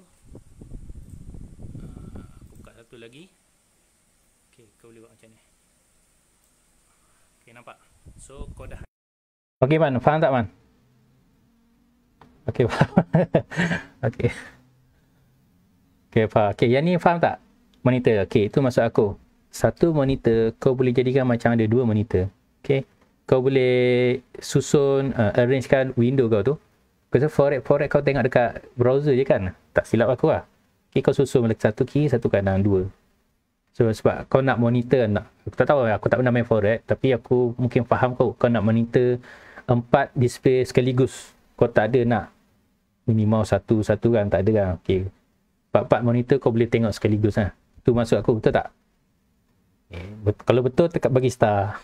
Uh, aku buka satu lagi. Okey, kau boleh buat macam ni. Okey, nampak? So kau dah. Okey man, faham tak man? Okey, faham. Okey. Okey, faham. Okey, yang ni faham tak? Monitor. Okey, itu maksud aku. Satu monitor kau boleh jadikan macam ada dua monitor. Okey. Kau boleh susun uh, arrangekan window kau tu. Kau forex forex kau tengok dekat browser je kan? Tak silap aku lah. Okey, kau susun satu kiri, satu kanan, dua. So sebab kau nak monitor nak, aku tak tahu, aku tak pernah main forex, tapi aku mungkin faham kau, kau nak monitor empat display sekaligus. Kau tak ada nak minimal satu satu kan, tak ada kan. Okey. Empat-empat monitor kau boleh tengok sekaligus lah. Tu maksud aku, betul tak? Eh, bet- kalau betul tekat bagi star.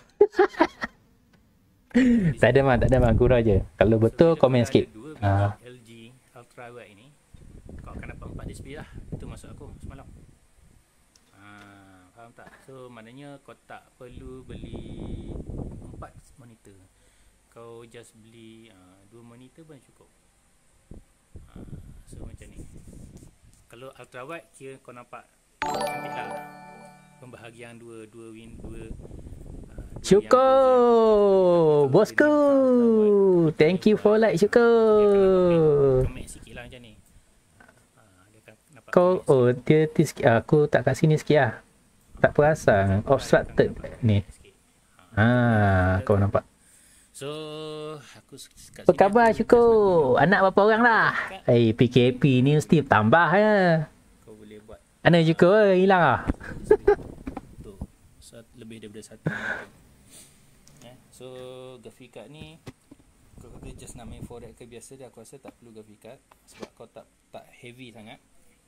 Tak ada man, tak ada man, gurau je. Kalau betul so, komen sikit. Ha. L G ultra wide ini kau akan dapat empat display lah. Itu maksud aku semalam. Faham tak? So maknanya kau tak perlu beli empat monitor. Kau just beli uh, dua monitor pun cukup. Uh, so macam ni. Kalau ultra wide kira kau nampak cantik lah. Pembahagian dua dua win dua. Uh, syukur bosku. Thank you for like syukur. Komen sikit lah macam ni. Uh, dia akan nampak kau oh dia sikit. Aku tak kat sini sikit lah. Tak perasan obstructed ni. Ha, kau nampak. So aku kat apa khabar syukur? Anak berapa orang lah? Eh, P K P ni mesti tambah ya. Kau boleh buat. Anak syukur hilang ah. Tu. So, lebih daripada satu. Eh, so graphic card ni kau kata just nak main forex ke biasa dia, aku rasa tak perlu graphic card sebab kau tak tak heavy sangat.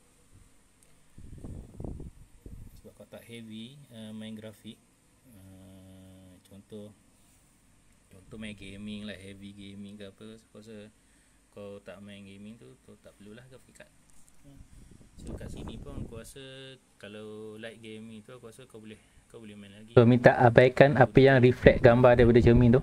Sebab kau tak heavy uh, main grafik. Uh, contoh Contoh main gaming lah, heavy gaming ke apa. Aku rasa kau tak main gaming tu, tu tak perlulah graphic card. So kat sini pun aku rasa kalau light gaming tu aku rasa kau boleh kau boleh main lagi. So minta abaikan apa yang reflect gambar daripada cermin tu.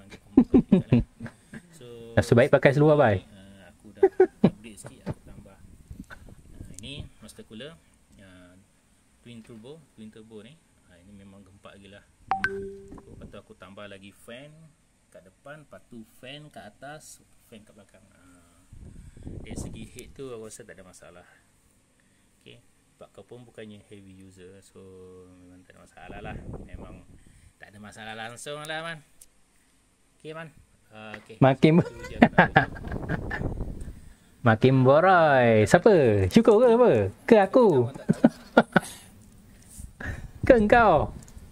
So sebaik pakai seluar bai. Uh, aku dah update sikit, aku tambah. Uh, ini master cooler uh, twin turbo, twin turbo ni. Uh, ini memang gempak gila. Lepas tu aku tambah lagi fan kat depan, lepas tu fan kat atas, fan kat belakang. Uh, dari segi head tu aku rasa tak ada masalah. Okay. Sebab kau pun bukannya heavy user, so memang tak ada masalah lah. Memang tak ada masalah langsung lah man. Okay man. Uh, okay. Makin makin borai. Siapa? Syukur ke apa? Ke aku? Ke engkau?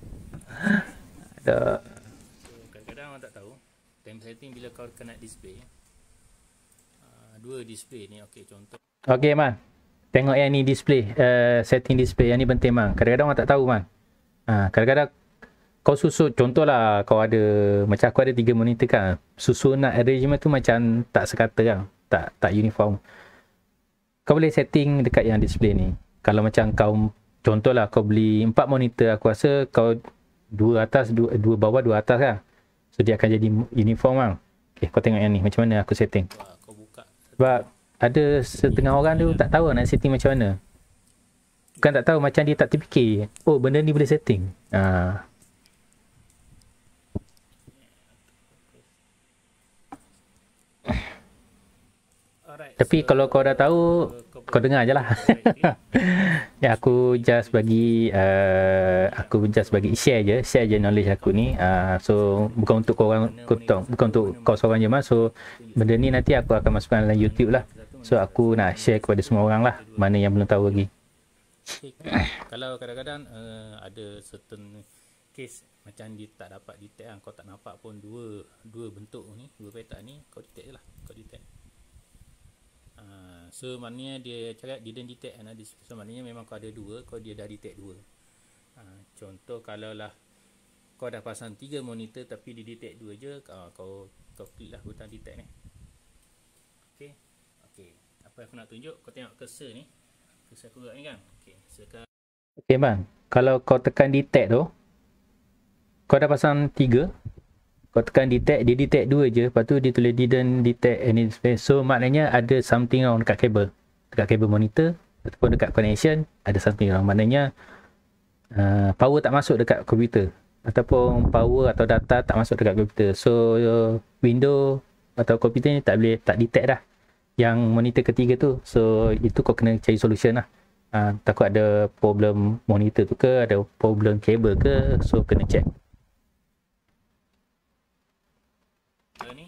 Ada. So, kadang-kadang orang tak tahu time setting bila kau kena display. Uh, dua display ni, okey contoh. Okey man. Tengok yang ni display, uh, setting display yang ni penting man. Kadang-kadang orang tak tahu man. Ha, kadang-kadang kau susun, contohlah kau ada, macam aku ada tiga monitor kan. Susunan arrangement tu macam tak sekata kan. Tak tak uniform. Kau boleh setting dekat yang display ni. Kalau macam kau contohlah kau beli empat monitor, aku rasa kau dua atas, dua, dua bawah, dua atas lah. So dia akan jadi uniform lah. Okay, kau tengok yang ni, macam mana aku setting. Wah, kau buka. Sebab ada setengah orang tu tak tahu nak setting macam mana. Bukan tak tahu, macam dia tak terfikir, oh benda ni boleh setting. Ha. Alright, Tapi so, kalau kau dah tahu, kau dengar je lah. Ya, aku just bagi uh, aku just bagi share je, share je knowledge aku ni. Uh, so bukan untuk kau orang, bukan untuk kau seorang je mas. So benda ni nanti aku akan masukkan dalam YouTube lah. So aku nak share kepada semua orang lah, mana yang belum tahu lagi. Kalau kadang-kadang uh, ada certain case macam dia tak dapat detect kan, kau tak nampak pun dua dua bentuk ni, dua petak ni, kau detect je lah, kau detect. Uh, so maknanya dia cakap didn't detect kan, so maknanya memang kau ada dua, kau dia dah detect dua. Uh, contoh kalau lah kau dah pasang tiga monitor tapi dia detect dua je, uh, kau kau klik lah butang detect ni. Okey. Okey. Apa aku nak tunjuk, kau tengok cursor ni. Cursor aku kat ni kan. Okey, sekarang Okey bang, kalau kau tekan detect tu, kau dah pasang tiga, kau tekan detect, dia detect dua je, lepas tu dia tulis didn't detect any space. So maknanya ada something wrong dekat kabel, dekat kabel monitor ataupun dekat connection ada something wrong. Maknanya uh, power tak masuk dekat komputer, ataupun power atau data tak masuk dekat komputer. So uh, window atau komputer ni tak boleh, tak detect dah yang monitor ketiga tu. So itu kau kena cari solution lah. Uh, takut ada problem monitor tu ke, ada problem kabel ke, so kena check. ni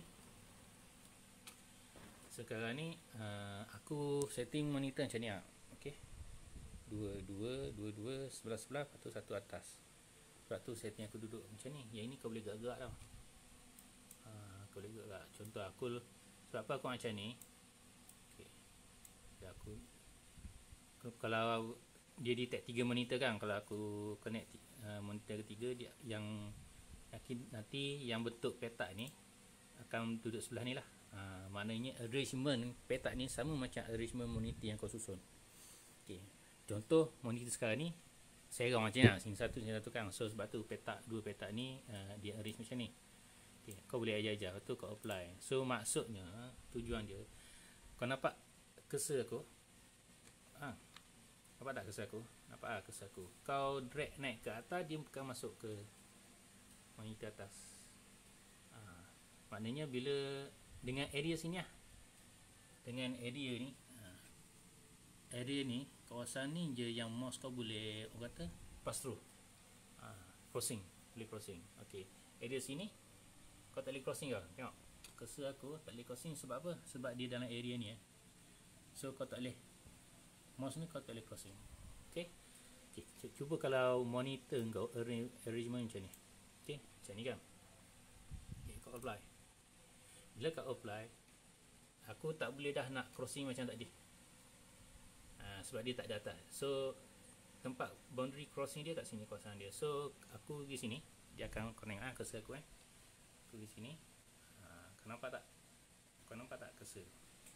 sekarang ni uh, aku setting monitor macam ni lah. Okey, dua dua dua dua sebelah sebelah, lepas tu satu atas. Sebab tu setting aku duduk macam ni. Yang ini kau boleh gerak-gerak tau. Uh, kau boleh gerak. Contoh aku, sebab apa aku macam ni. Okey, aku kalau dia detect tiga monitor kan, kalau aku connect uh, monitor ketiga, dia yang yakin nanti yang bentuk petak ni akan duduk sebelah ni lah. Ha, maknanya arrangement petak ni sama macam arrangement monitor yang kau susun. Okay. Contoh monitor sekarang ni serang macam ni lah, sini satu sini satu kan. So sebab tu petak, dua petak ni uh, dia arrange macam ni. Okay. Kau boleh ajar-ajar, lepas tu kau apply. So maksudnya tujuan dia, kau nampak cursor aku? Ha, nampak tak cursor aku? Nampak tak cursor aku? Kau drag naik ke atas, dia akan masuk ke monitor atas. Maknanya bila dengan area sini lah, dengan area ni, area ni, kawasan ni je yang mouse kau boleh, orang kata pass through, ha, crossing, boleh crossing. Ok, area sini kau tak boleh crossing kau. Tengok cursor aku tak boleh crossing. Sebab apa? Sebab dia dalam area ni eh. So kau tak boleh, mouse ni kau tak boleh crossing. Ok, okay. Cuba kalau monitor kau arrangement macam ni. Ok, macam ni kan. Okay, kau apply. Bila kau apply, aku tak boleh dah nak crossing macam tadi, ha, sebab dia tak ada atas. So tempat boundary crossing dia kat sini, kawasan dia. So aku pergi sini, dia akan connect ah cursor aku eh. Aku pergi sini. Ha, kau nampak tak? Kau nampak tak cursor?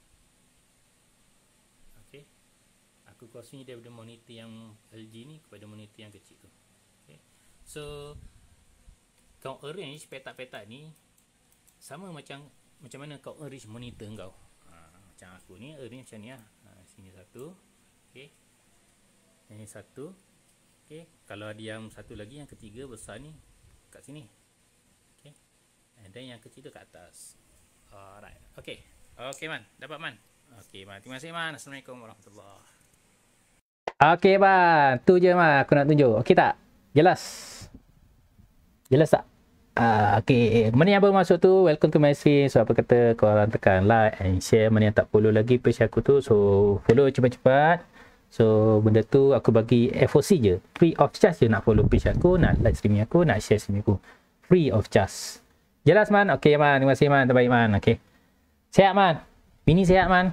Okey. Aku crossing daripada monitor yang L G ni kepada monitor yang kecil tu. Okey. So kau arrange petak-petak ni sama macam macam mana kau arrange monitor kau. Ha, macam aku ni arrange macam ni lah. Ha, sini satu. Okey. Ini satu. Okey. Kalau ada yang satu lagi, yang ketiga besar ni kat sini. Okey. Dan yang kecil tu kat atas. Alright. Okey. Okey man, dapat man. Okey man. Terima kasih man. Assalamualaikum warahmatullahi. Okey man, tu je man aku nak tunjuk. Okey tak? Jelas? Jelas tak? Uh, okay, mana yang baru masuk tu, welcome to my stream. So apa kata korang tekan like and share. Mana yang tak follow lagi page aku tu, so follow cepat-cepat. So benda tu aku bagi F O C je, free of charge je. Nak follow page aku, nak like streaming aku, nak share streaming aku, free of charge. Jelas man? Okay man, terima kasih man, terbaik man. Okay, sihat man, bini sihat man.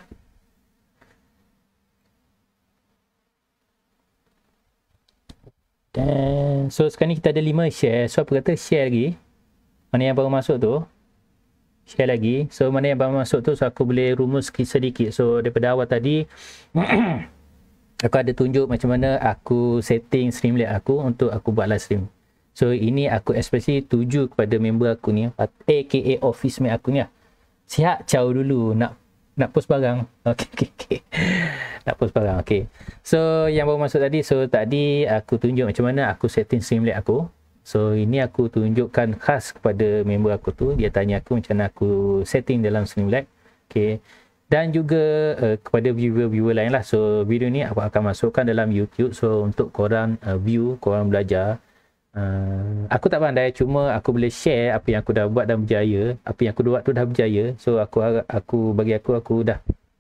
Dan so sekarang ni kita ada lima share. So apa kata share lagi. Mana yang baru masuk tu, share lagi. So mana yang baru masuk tu, so aku boleh rumus sedikit. So daripada awal tadi aku ada tunjuk macam mana aku setting Streamlabs aku untuk aku buat live stream. So ini aku especially tuju kepada member aku ni, aka office mate aku ni lah. Siap, ciao dulu, nak nak post barang. Okay, okay, okay. Nak post barang, okay. So yang baru masuk tadi, so tadi aku tunjuk macam mana aku setting Streamlabs aku. So ini aku tunjukkan khas kepada member aku tu. Dia tanya aku macam mana aku setting dalam Streamlabs. Okay. Dan juga uh, kepada viewer-viewer lain lah. So video ni aku akan masukkan dalam YouTube. So untuk korang uh, view, korang belajar. Uh, aku tak pandai, cuma aku boleh share apa yang aku dah buat dan berjaya. Apa yang aku buat tu dah berjaya. So aku aku bagi aku aku dah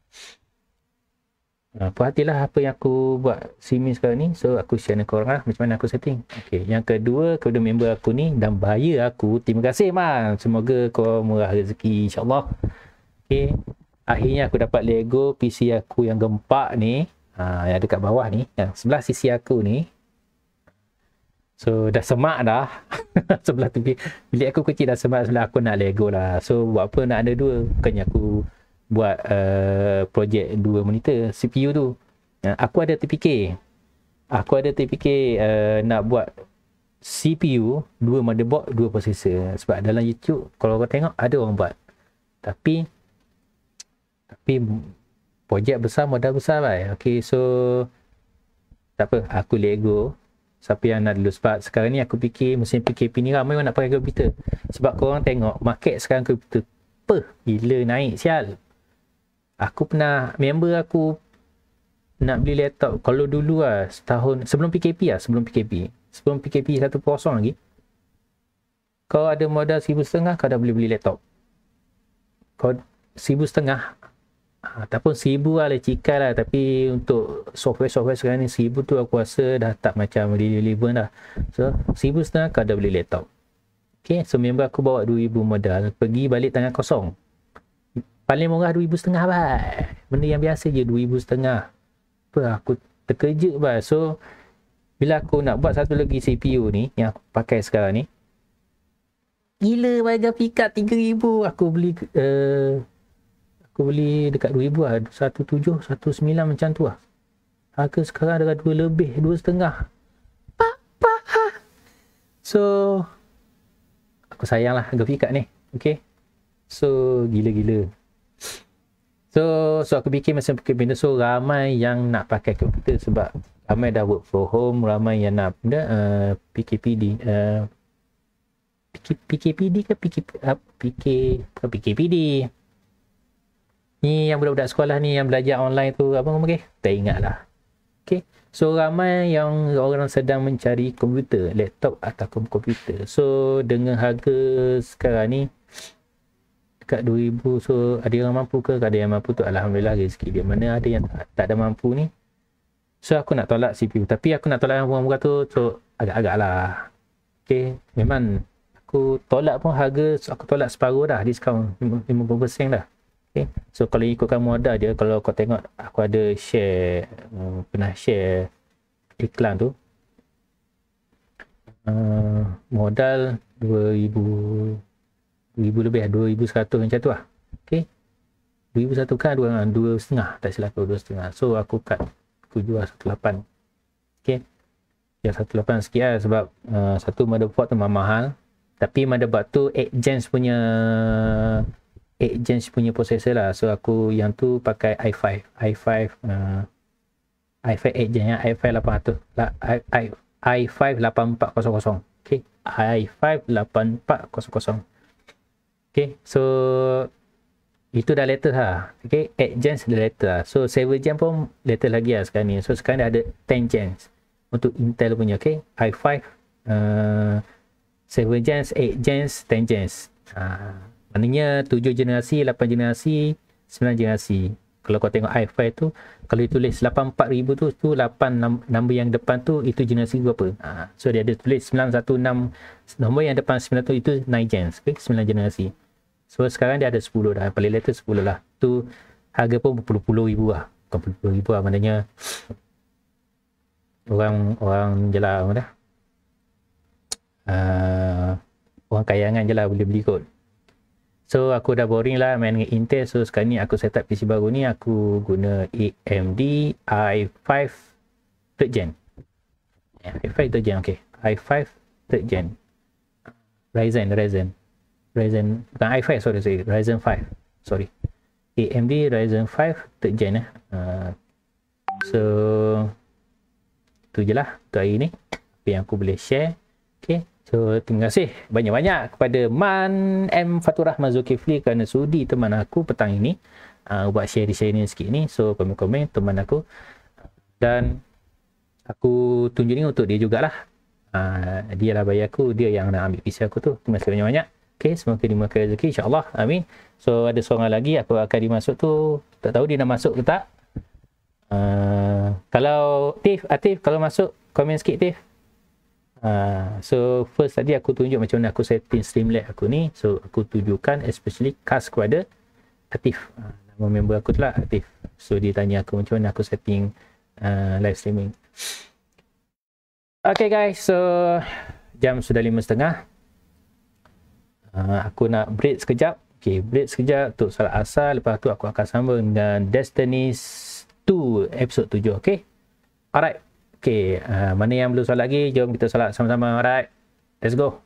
uh, perhatilah apa yang aku buat streaming sekarang ni. So aku share dengan korang lah macam mana aku setting. Okay. Yang kedua kepada member aku ni dan bahaya aku, terima kasih man. Semoga kau murah rezeki insyaAllah. Okay. Akhirnya aku dapat Lego P C aku yang gempak ni. Ha, yang dekat bawah ni. Yang sebelah sisi aku ni. So dah semak dah. Sebelah tu bilik aku kecil dah semak, sebelah aku nak Lego lah. So buat apa nak ada dua? Bukannya aku buat uh, projek dua monitor C P U tu. Uh, aku ada T P K. Aku ada T P K uh, nak buat C P U, dua motherboard, dua processor. Sebab dalam YouTube kalau kau tengok ada orang buat. Tapi tapi projek besar, modal besar lah. Okay, so tak apa, aku Lego. Siapa yang nak dulu, sebab sekarang ni aku fikir musim P K P ni ramai orang nak pakai komputer. Sebab korang tengok market sekarang komputer apa gila naik sial. Aku pernah, member aku nak beli laptop kalau dulu lah, setahun sebelum P K P lah, sebelum P K P sebelum P K P satu kosong lagi, kau ada modal seribu setengah kau dah boleh beli laptop. Kau seribu setengah ataupun seribu lah lecikal lah, tapi untuk software-software sekarang ni seribu tu aku rasa dah tak macam relevant dah. So seribu setengah kau dah beli laptop. Okay, so member aku bawa dua ribu modal, pergi balik tangan kosong. Paling murah dua ribu setengah bah. Benda yang biasa je dua ribu setengah. Apa aku terkejut bah. So bila aku nak buat satu lagi C P U ni yang aku pakai sekarang ni, gila harga pikat tiga ribu. Aku beli uh, aku beli dekat dua ribu lah, satu tujuh, satu sembilan macam tu lah. Harga sekarang dekat dua lebih, dua setengah. Pak, pak. So, aku sayang lah harga pikat ni. Okay. So, gila-gila. So, so aku fikir masa pakai benda, so ramai yang nak pakai komputer sebab ramai dah work from home, ramai yang nak benda, uh, P K P D. Uh, P K P D ke P K P, uh, P K, P K P D. Ni yang budak-budak sekolah ni yang belajar online tu apa nama ke? Tak ingat lah. Okay. So ramai yang orang sedang mencari komputer, laptop ataupun komputer. So dengan harga sekarang ni dekat dua ribu, so ada yang mampu ke? Ada yang mampu tu alhamdulillah rezeki dia. Mana ada yang tak, tak ada mampu ni. So aku nak tolak C P U, tapi aku nak tolak yang murah-murah tu, so agak-agak lah. Okay. Memang aku tolak pun harga, so aku tolak separuh dah, diskaun lima puluh peratus dah. Okay. So kalau ikutkan modal dia, kalau kau tengok aku ada share, uh, pernah share iklan tu, uh, modal dua ribu, dua ribu lebih, dua ribu seratus macam tu lah. Okay. dua ribu satu kan dua, dua setengah, tak silap aku, dua setengah. So aku cut, aku jual satu lapan. Okay. Ya satu lapan sikit lah sebab uh, satu motherboard tu memang mahal. Tapi motherboard tu eight gens punya eight gens punya processor lah. So aku yang tu pakai i five i five uh, i five eight gen ya, i five lapan ratus la, i, I, i five lapan empat kosong. Okay, i five lapan empat kosong. Okay, so itu dah latest lah. Okay, eight gens dah latest lah. So seven gen pun latest lagi lah sekarang ni. So sekarang dah ada ten gens untuk Intel punya. Okay, i five uh, seven gens, eight gens, ten gens. uh, Maknanya tujuh generasi, lapan generasi, sembilan generasi. Kalau kau tengok i five tu, kalau ditulis lapan puluh empat ribu tu, tu lapan nombor yang depan tu, itu generasi berapa. Ha, so dia ada tulis sembilan satu enam, nombor yang depan sembilan tu, itu nine gens. Okay? sembilan generasi. So sekarang dia ada sepuluh dah. Paling latest sepuluh lah. Tu harga pun berpuluh-puluh ribu lah. Bukan puluh-puluh ribu lah. Maknanya orang, orang je lah. Orang, dah. Uh, orang kayangan je lah boleh beli kot. So aku dah boring lah main dengan Intel. So sekarang ni aku set up P C baru ni, aku guna A M D i five third gen. Yeah, i five third gen, okay. i five third gen. Ryzen, Ryzen. Ryzen, bukan i five, sorry, sorry. Ryzen five, sorry. A M D Ryzen five third gen eh. Uh, so, itu je lah untuk hari ni. Apa yang aku boleh share. Okay. So, terima kasih banyak-banyak kepada Man M Fatur Rahman Zulkifli kerana sudi teman aku petang ini. Uh, buat share-share sikit ni. So, komen-komen teman aku. Dan aku tunjuk ni untuk dia jugalah. Uh, dia lah bagi aku. Dia yang nak ambil P C aku tu. Terima kasih banyak-banyak. Okay, semoga dimakan rezeki, insyaAllah. Amin. So, ada seorang lagi aku akan dimasuk tu. Tak tahu dia nak masuk ke tak. Uh, kalau Tif, Atif, kalau masuk, komen sikit Tif. Uh, so, first tadi aku tunjuk macam mana aku setting Streamlabs aku ni. So, aku tunjukkan especially khas kepada Atif. Uh, nama member aku tu lah, Atif. So, dia tanya aku macam mana aku setting uh, live streaming. Okay guys, so jam sudah lima setengah. Uh, aku nak break sekejap. Okay, break sekejap untuk salat asar. Lepas tu aku akan sambung dengan Destiny two episode tujuh. Okay. Alright. Okay. Uh, mana yang belum salat lagi, jom kita salat sama-sama. Alright. Let's go.